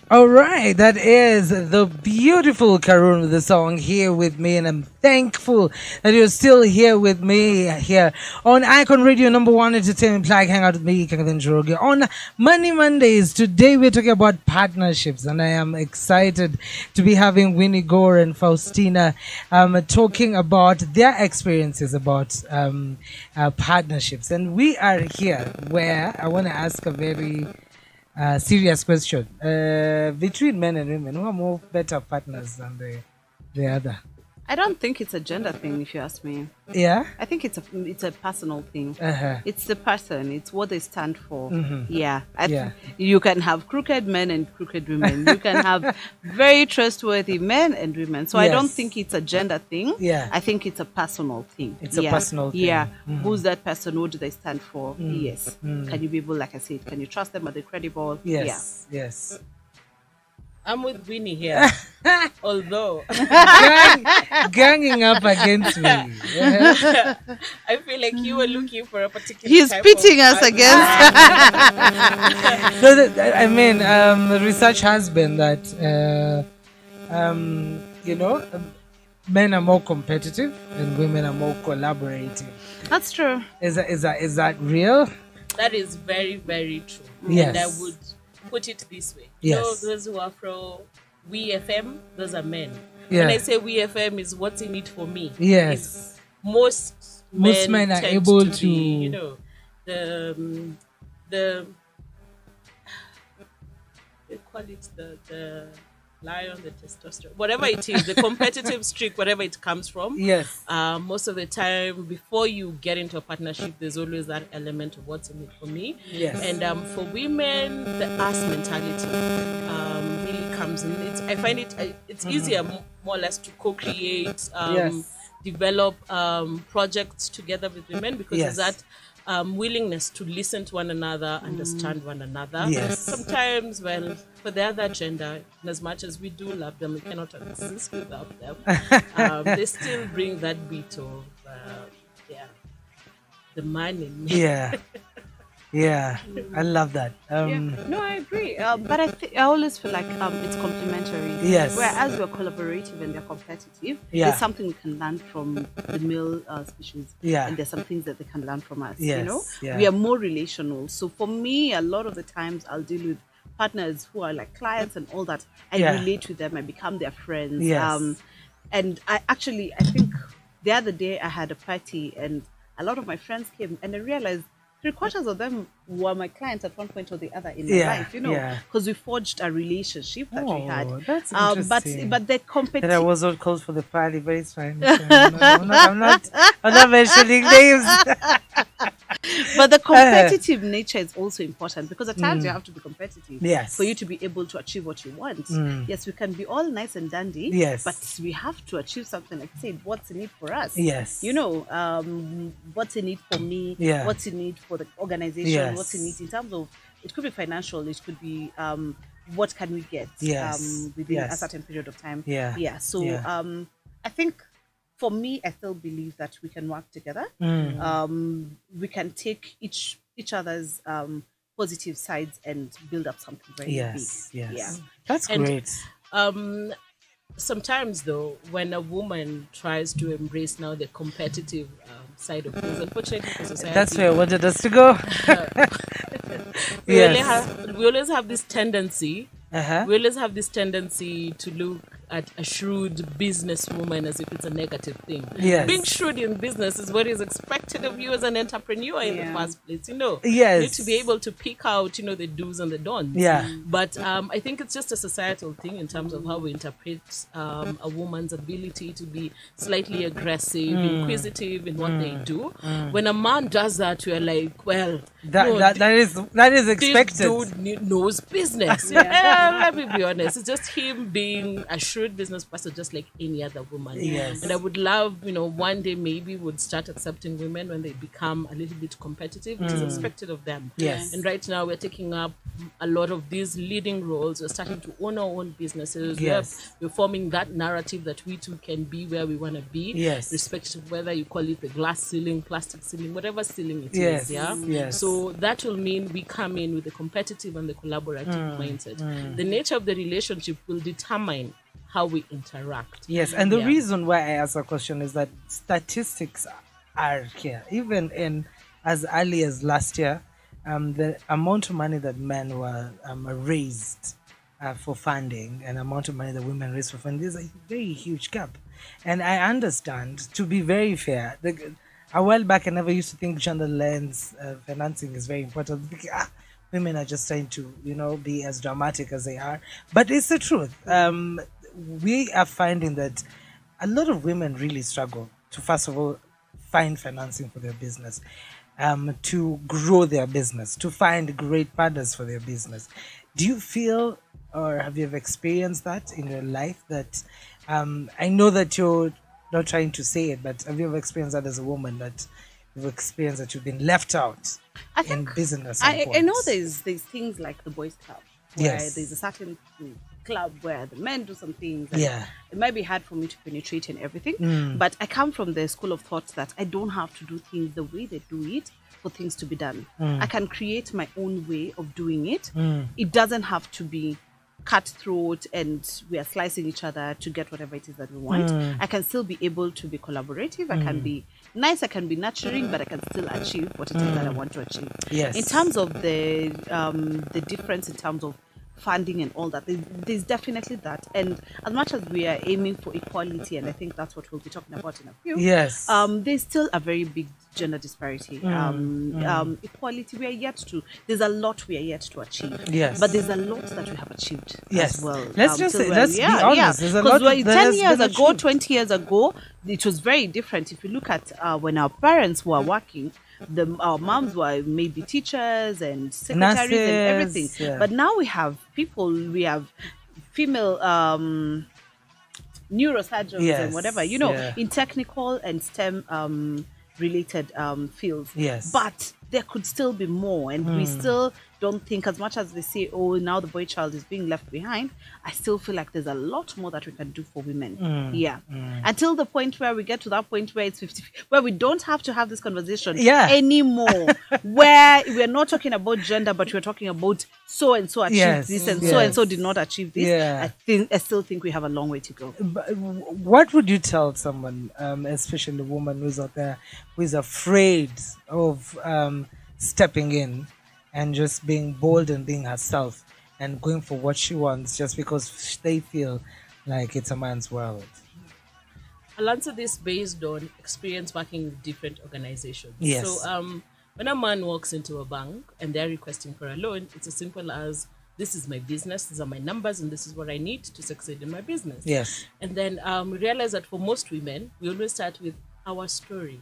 All right, that is the beautiful Karun with the song Here With Me, and I'm thankful that you're still here with me here on Icon Radio, number one entertainment plug. Hang out with me, Kakadin Joroge, on Money Mondays. Today we're talking about partnerships, and I am excited to be having Winnie Gore and Faustina talking about their experiences about partnerships. And we are here where I want to ask a very serious question. Between men and women, who are more better partners than the other? I don't think it's a gender thing, if you ask me. Yeah? I think it's a personal thing. Uh-huh. It's the person. It's what they stand for. Mhm. Yeah. Yeah. You can have crooked men and crooked women. You can have very trustworthy men and women. So I don't Yes. think it's a gender thing. Yeah. I think it's a personal thing. It's a personal thing. Yeah. Mhm. Who's that person? What do they stand for? Mm. Yes. Mm. Can you be able, like I said, can you trust them? Are they credible? Yes. Yes. I'm with Winnie here. Although Ganging up against me. Yeah. I feel like you were looking for a particular He's type pitting of us against. No, I mean, research has been that, men are more competitive and women are more collaborating. That's true. Is that real? That is very, very true. Yes. And I would put it this way. Yes. So those who are from WeFM, those are men. Yeah. When I say WeFM is what's in it for me. Yes. It's most Men are tend able be, to, you know, the they call it the lion, the testosterone, whatever it is, the competitive streak, whatever it comes from. Yes. Most of the time, before you get into a partnership, there's always that element of what's in it for me. Yes. And for women, the us mentality really comes in. I find it's easier, more or less, to co-create, Yes. develop projects together with women because Yes. there's that willingness to listen to one another, understand one another. Yes. Sometimes, well, for the other gender, in as much as we do love them, we cannot exist without them. They still bring that bit of, the man in me. Yeah. Yeah. I love that. No, I agree. But I always feel like it's complementary. Yes. Whereas we're collaborative and they're competitive, Yeah. there's something we can learn from the male species. Yeah. And there's some things that they can learn from us. You Yes, know, yeah. we are more relational. So for me, a lot of the times I'll deal with partners who are like clients and all that. I Yeah. relate with them. I become their friends. Yes. And I think the other day I had a party and a lot of my friends came and I realized 3/4 of them were my clients at one point or the other in my Yeah, life, you know, yeah. because we forged a relationship that we had. That's But interesting. the That I competition. was not called for the party, but it's fine. It's fine. I'm not mentioning names. But the competitive nature is also important because at times you have to be competitive Yes. for you to be able to achieve what you want. Yes, we can be all nice and dandy, Yes. but we have to achieve something. Like I said, what's in it for us? Yes. You know, what's in it for me? Yeah. What's in it for the organization? Yes. What's in it in terms of, it could be financial, it could be what can we get Yes. within Yes. a certain period of time. Yeah. Yeah. So Yeah. I think for me, I still believe that we can work together. We can take each other's positive sides and build up something very Yes. big. Yes. Yeah. That's And- great. Sometimes, though, when a woman tries to embrace now the competitive side of things, unfortunately for society, That's where I wanted us to go. we Yes. always have this tendency. Uh-huh. We always have this tendency to look at a shrewd businesswoman as if it's a negative thing. Yes. Being shrewd in business is what is expected of you as an entrepreneur in the Yeah. first place. You know, Yes. you need to be able to pick out, the do's and the don'ts. Yeah. But I think it's just a societal thing in terms of how we interpret a woman's ability to be slightly aggressive, inquisitive in what they do. When a man does that, you're like, well, no, That is expected. this dude knows business. Let me be honest. It's just him being a shrewd shrewd business person just like any other woman. Yes. And I would love, one day maybe would start accepting women when they become a little bit competitive, which is expected of them. Yes. And right now we're taking up a lot of these leading roles. We're starting to own our own businesses. Yes. We're forming that narrative that we too can be where we want to be. Yes. Irrespective of whether you call it the glass ceiling, plastic ceiling, whatever ceiling it Yes. is. Yeah. Yes. So that will mean we come in with the competitive and the collaborative mindset. The nature of the relationship will determine how we interact. Yes, and the Yeah. reason why I asked the question is that statistics are here. Even in as early as last year, the amount of money that men were raised for funding and amount of money that women raised for funding is a very huge gap. And I understand, to be very fair, a while back I never used to think gender lens financing is very important. Thinking, women are just trying to, be as dramatic as they are. But it's the truth. We are finding that a lot of women really struggle to, first of all, find financing for their business, to grow their business, to find great partners for their business. Do you feel, or have you ever experienced that in your life? That I know that you're not trying to say it, but have you ever experienced that as a woman, that you've experienced that you've been left out in business? I know there's things like the boys' club, where Yes. there's a certain club where the men do some things. And Yeah. it might be hard for me to penetrate and everything, but I come from the school of thought that I don't have to do things the way they do it for things to be done. I can create my own way of doing it. It doesn't have to be cutthroat and we are slicing each other to get whatever it is that we want. I can still be able to be collaborative. I can be nice. I can be nurturing, but I can still achieve what it is that I want to achieve. Yes. In terms of the difference in terms of funding and all that, there's definitely that. And as much as we are aiming for equality, and I think that's what we'll be talking about in a few. Yes. There's still a very big gender disparity. Equality, there's a lot we are yet to achieve. Yes. But there's a lot that we have achieved Yes. as well. Let's just till say- where let's we be are. honest, there's a lot Because that 10 has years been ago, achieved. 20 years ago, it was very different. If you look at when our parents were working, our moms were maybe teachers and secretaries Nurses, and everything. yeah. But now we have female neurosurgeons Yes, and whatever, yeah. in technical and STEM related fields. Yes. But there could still be more, and we still don't think, as much as they say, oh, now the boy child is being left behind, I still feel like there's a lot more that we can do for women. Until the point where we get to that point where it's 50, where we don't have to have this conversation anymore, where we're not talking about gender, but we're talking about so and so achieved Yes, this and yes. so and so did not achieve this. Yeah. I still think we have a long way to go. But what would you tell someone, especially a woman who's out there, who is afraid of stepping in and just being bold and being herself and going for what she wants just because they feel like it's a man's world? I'll answer this based on experience working with different organizations. Yes. So when a man walks into a bank and they're requesting for a loan, it's as simple as, this is my business, these are my numbers, and this is what I need to succeed in my business. Yes. And then we realize that for most women, we always start with our story,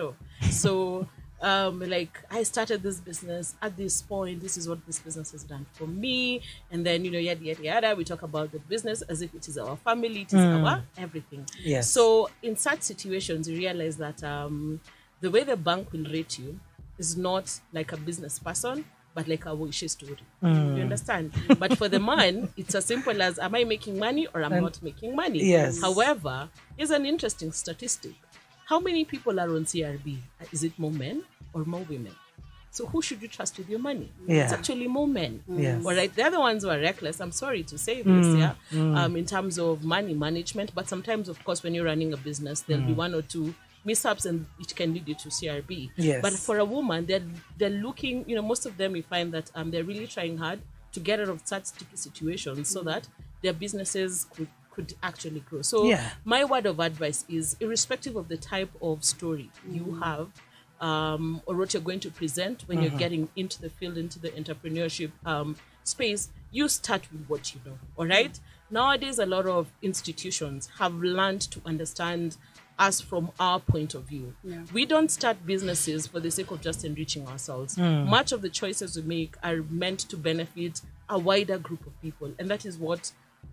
So like, I started this business at this point, this is what this business has done for me, and then yada yada yada, we talk about the business as if it is our family, it is our everything. Yes. So in such situations, you realize that the way the bank will rate you is not like a business person, but like a wishy story. You understand? But for the man, it's as simple as, am I making money or I'm not making money? Yes. However, here's an interesting statistic. How many people are on CRB? Is it more men or more women? So who should you trust with your money? Yeah. It's actually more men. Yes. All right, they're the ones who are reckless. I'm sorry to say this, in terms of money management. But sometimes, of course, when you're running a business, there'll be one or two mishaps and it can lead you to CRB. Yes. But for a woman, they're looking, most of them, you find that they're really trying hard to get out of such sticky situations so that their businesses could actually grow. So my word of advice is, irrespective of the type of story you have or what you're going to present when you're getting into the field, into the entrepreneurship space, you start with what you know. All right. Nowadays, a lot of institutions have learned to understand us from our point of view. We don't start businesses for the sake of just enriching ourselves. Much of the choices we make are meant to benefit a wider group of people, and that is what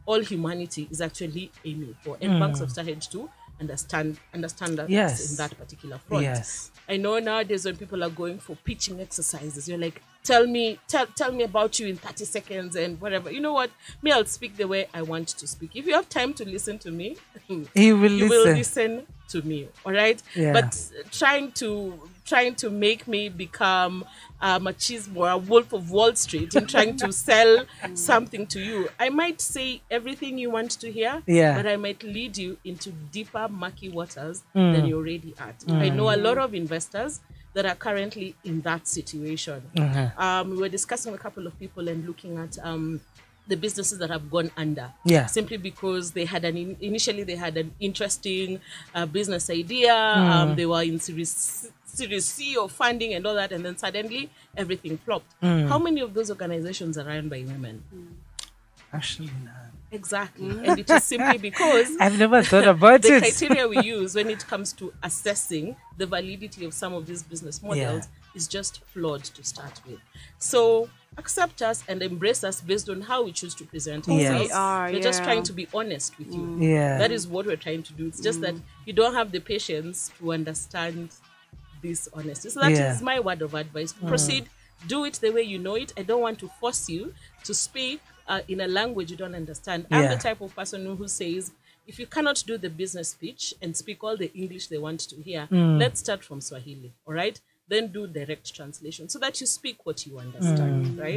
all humanity is actually aiming for. And banks have started to understand that Yes. in that particular front. Yes. I know nowadays when people are going for pitching exercises, you're like, tell me about you in 30 seconds and whatever. You know what? Me, I'll speak the way I want to speak. If you have time to listen to me, He will you listen. will listen to me. All right. Yeah. But trying to make me become a machismo or a wolf of Wall Street in trying to sell something to you. I might say everything you want to hear, Yeah. but I might lead you into deeper, murky waters than you're already at. I know a lot of investors that are currently in that situation. We were discussing with a couple of people and looking at the businesses that have gone under. Yeah. Simply because they had initially they had an interesting business idea. They were in Series C of funding and all that, and then suddenly everything flopped. How many of those organizations are run by women? Actually, none. Exactly. And it is simply because I've never thought about the it. criteria we use when it comes to assessing the validity of some of these business models is just flawed to start with. So accept us and embrace us based on how we choose to present Yes. ourselves. We are, We're just yeah. trying to be honest with you. Yeah. That is what we're trying to do. It's just that you don't have the patience to understand this honesty. So that is Yeah. my word of advice. Proceed, do it the way you know it. I don't want to force you to speak in a language you don't understand. I'm Yeah. the type of person who says, if you cannot do the business pitch and speak all the English they want to hear, let's start from Swahili, all right? Then do direct translation so that you speak what you understand, right?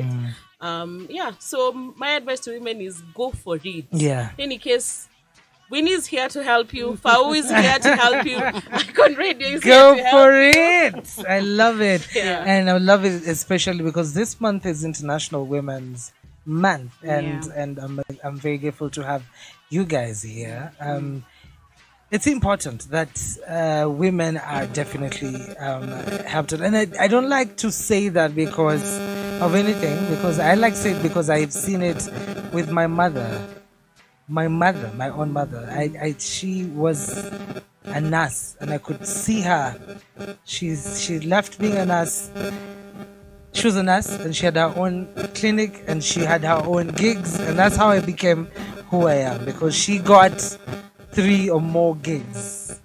So my advice to women is go for it. Yeah. In any case, Winnie is here to help you. Fau is here to help you. Icon Radio is Go here to for help it. I love it. Yeah. And I love it especially because this month is International Women's Month. And I'm very grateful to have you guys here. It's important that women are definitely helped. And I don't like to say that because of anything, because I like to say it because I've seen it with my mother. My own mother. She was a nurse, and I could see her. She left being a nurse. She was a nurse, and she had her own clinic, and she had her own gigs, and that's how I became who I am, because she got 3 or more gigs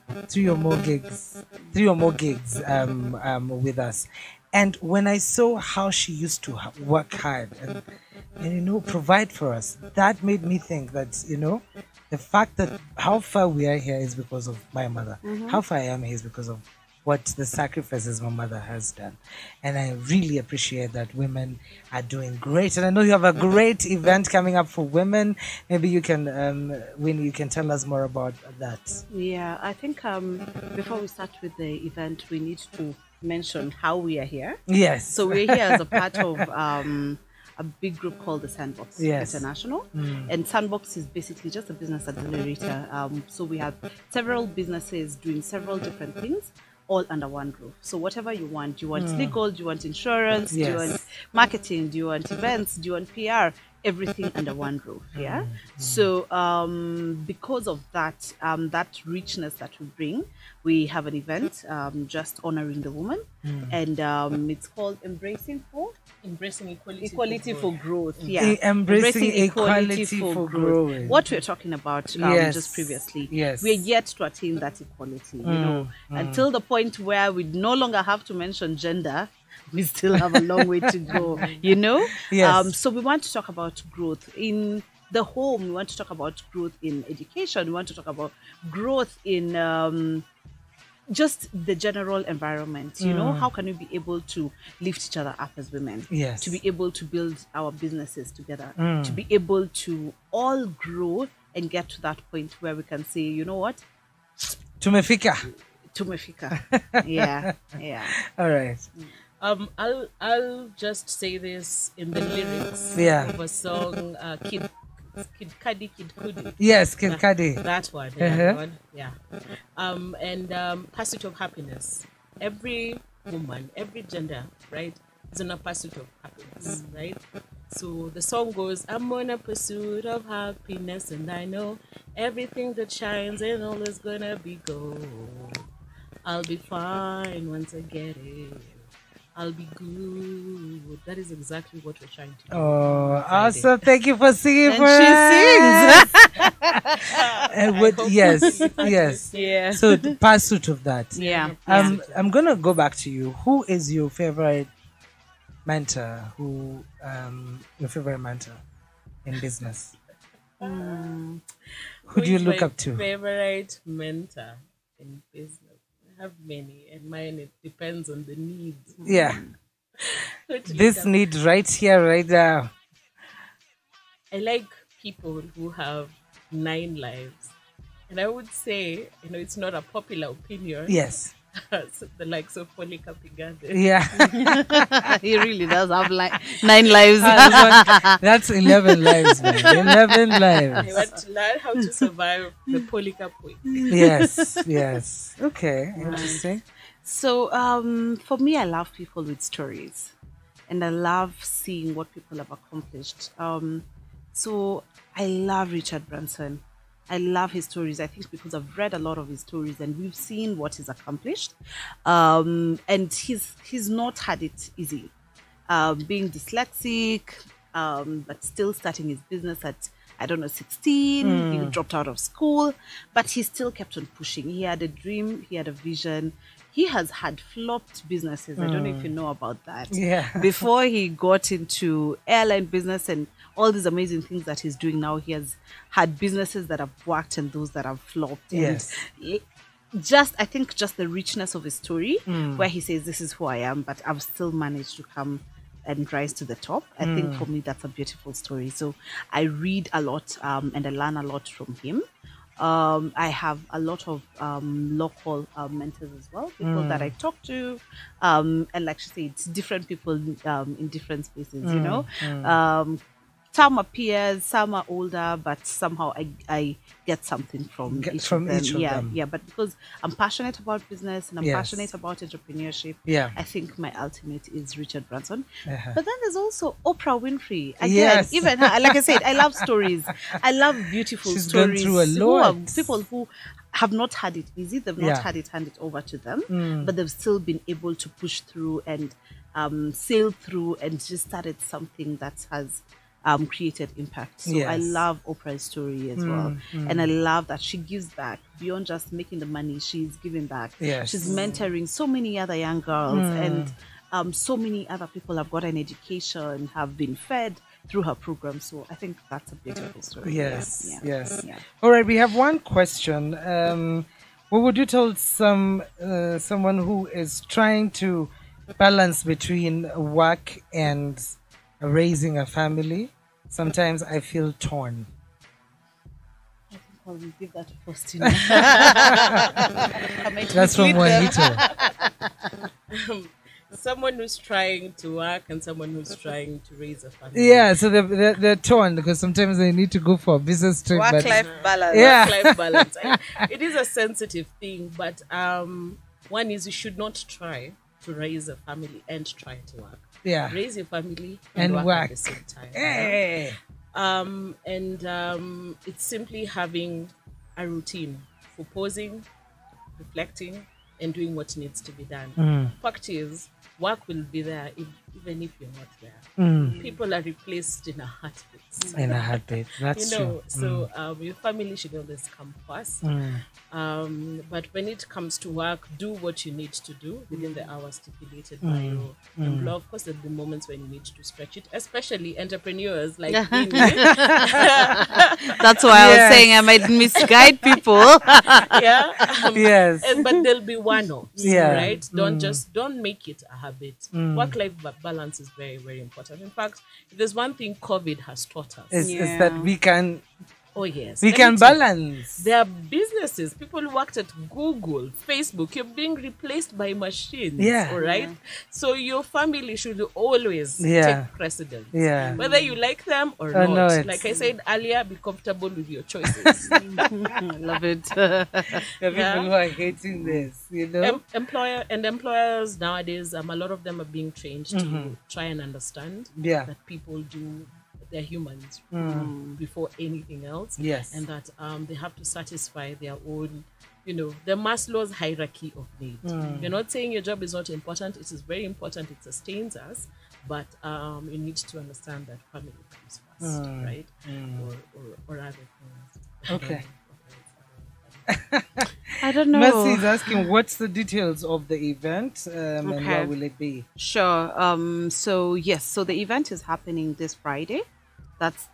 with us. And when I saw how she used to work hard and provide for us, that made me think that the fact that how far we are here is because of my mother. How far I am here is because of what the sacrifices my mother has done. And I really appreciate that women are doing great. And I know you have a great event coming up for women. Maybe you can, Winnie, you can tell us more about that. Yeah, I think before we start with the event, we need to mention how we are here. Yes. So we're here as a part of a big group called the Sandbox International. And Sandbox is basically just a business accelerator. So we have several businesses doing several different things, all under one roof. So whatever you want legal, do you want insurance, do you want marketing, do you want events, do you want PR, everything under one roof. Yeah. So because of that, that richness that we bring, we have an event just honoring the woman, and it's called Embracing Equality for Growth. Yeah, Embracing equality for growth. What we're talking about just previously. Yes. We're yet to attain that equality. Until the point where we no longer have to mention gender. We still have a long way to go. Yes. So we want to talk about growth in the home. We want to talk about growth in education. We want to talk about growth in just the general environment. How can we be able to lift each other up as women? Yes. To be able to build our businesses together. To be able to all grow and get to that point where we can say, you know what? Tumefika. Yeah. All right. I'll just say this in the lyrics of a song, Kid Cudi, Kid Cudi. Yes, Kid Cudi. That one. That one. Yeah. Pursuit of happiness. Every woman, every gender, right, is in a pursuit of happiness, right? So the song goes, I'm on a pursuit of happiness, and I know everything that shines ain't always gonna be gold. I'll be fine once I get it. I'll be good. That is exactly what we're trying to do. Oh, awesome. Thank you for singing And for she us. sings. And yes. Yeah. So the pursuit of that. Yeah. I'm gonna go back to you. Who is your favorite mentor? Your favorite mentor in business? Who do you is look my up to? Favorite mentor in business? I have many, and mine it depends on the needs. Yeah, Totally this does. need right here, right now. I like people who have 9 lives, and I would say, it's not a popular opinion. Yes. So the likes of Polika Pigade. Yeah. He really does have like 9 lives. That's 11 lives, man. 11 I lives. want to learn how to survive the Polika Pui. Yes. Okay, interesting. So, for me, I love people with stories, and I love seeing what people have accomplished. So I love Richard Branson. I love his stories. I think because I've read a lot of his stories and we've seen what he's accomplished. And he's not had it easy. Being dyslexic, but still starting his business at, I don't know, 16. He dropped out of school, but he still kept on pushing. He had a dream, he had a vision. He has had flopped businesses. I don't know if you know about that. Yeah. Before he got into airline business and all these amazing things that he's doing now, he has had businesses that have worked and those that have flopped. Yes. And I think just the richness of his story, where he says, this is who I am, but I've still managed to come and rise to the top. I think for me, that's a beautiful story. So I read a lot and I learn a lot from him. I have a lot of local mentors as well, people that I talk to, and like she said, it's different people in different spaces. You know, some are peers, some are older, but somehow I get something from each of them. Yeah, but because I'm passionate about business and I'm passionate about entrepreneurship, I think my ultimate is Richard Branson. But then there's also Oprah Winfrey. Again, even her, like I said, I love stories. I love beautiful She's stories. gone through a lot. People who have not had it easy. They've not had it handed over to them, but they've still been able to push through and sail through and just started something that has created impact. So I love Oprah's story as well. And I love that she gives back beyond just making the money. She's giving back. She's mentoring so many other young girls and so many other people have got an education, have been fed through her program. So I think that's a beautiful story. Yes. All right, we have one question. What would you tell someone who is trying to balance between work and raising a family? Sometimes I feel torn. I think I will give that to Faustina. That's from Juanito. Someone who's trying to work and someone who's trying to raise a family. Yeah, so they're torn because sometimes they need to go for a business trip. Work-life balance. Yeah. Work-life balance. It is a sensitive thing, but one is you should not try to raise a family and try to work. Yeah. Raise your family And work work at the same time. Hey. It's simply having a routine for pausing, reflecting, and doing what needs to be done. Fact is, work will be there even if you're not there. People are replaced in a heartbeat. In a heartbeat. That's true. So your family should always come first. But when it comes to work, do what you need to do within the hours stipulated by your employer. Of course, there'll be moments when you need to stretch it, especially entrepreneurs like me. That's why I was saying I might misguide people. Yes. But there'll be one-offs, Yeah. right? Don't make it a habit. Work-life balance is very, very important. In fact, if there's one thing COVID has taught us. Is that we can Oh yes, we can balance. There are businesses, people who worked at Google, Facebook. You're being replaced by machines. Yeah. All right. So your family should always Yeah. take precedence. Yeah. Whether you like them or Or not. not. Like I said earlier, be comfortable with your choices. Love it. The people who are hating this, you know. Employers nowadays, a lot of them are being trained to try and understand that people do. They're humans before anything else. Yes. And that they have to satisfy their own the Maslow's hierarchy of needs. You're not saying your job is not important. It is very important. It sustains us. But you need to understand that family comes first, right? Or other things. Okay. I don't know. Mercy is asking, what's the details of the event and where will it be? Sure. So yes, so the event is happening this Friday. That's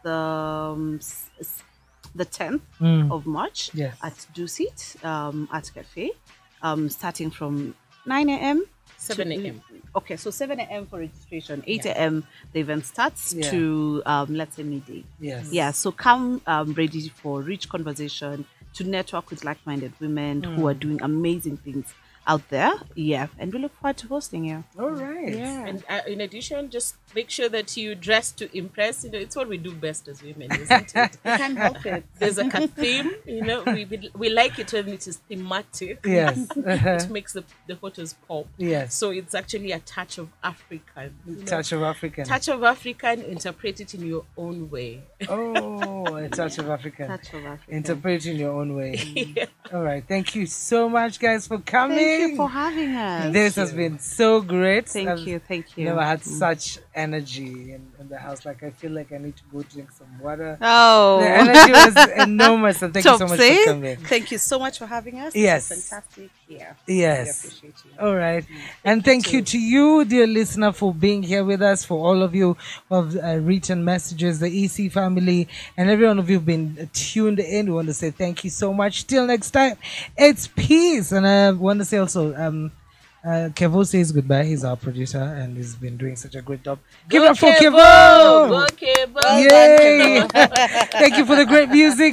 the 10th of March at Dusit at Cafe, starting from 9 a.m. 7 a.m. Okay, so 7 a.m. for registration, 8 a.m. the event starts to let's say midday. Yes. Yeah, so come ready for rich conversation, to network with like-minded women who are doing amazing things out there. Yeah, and we look forward to hosting you. All right. Yeah. And in addition, just make sure that you dress to impress. It's what we do best as women, isn't it? We can't help it. There's a theme. We like it when it is thematic. Yes. It makes the photos pop. Yes. So it's actually a touch of African. Touch of African. Touch of African. Interpret it in your own way. Oh, a touch of African. Touch of Africa. Interpret in your own way. All right. Thank you so much, guys, for coming. Thank you for having us. This has been so great. Thank you. Never had such energy in the house. Like, I feel like I need to go drink some water. Oh, The energy was enormous. And thank you so much for coming. Thank you so much for having us. Yes. This was fantastic. Yeah. Yes. We appreciate you. All right. And thank you to you, dear listener, for being here with us, for all of you who have written messages, the EC family, and every one of you have been tuned in. We want to say thank you so much. Till next time, it's peace. And I want to say also, Kevo says goodbye. He's our producer and he's been doing such a great job. Give it up for Kevo! Go Kevo! Yay! Thank you for the great music.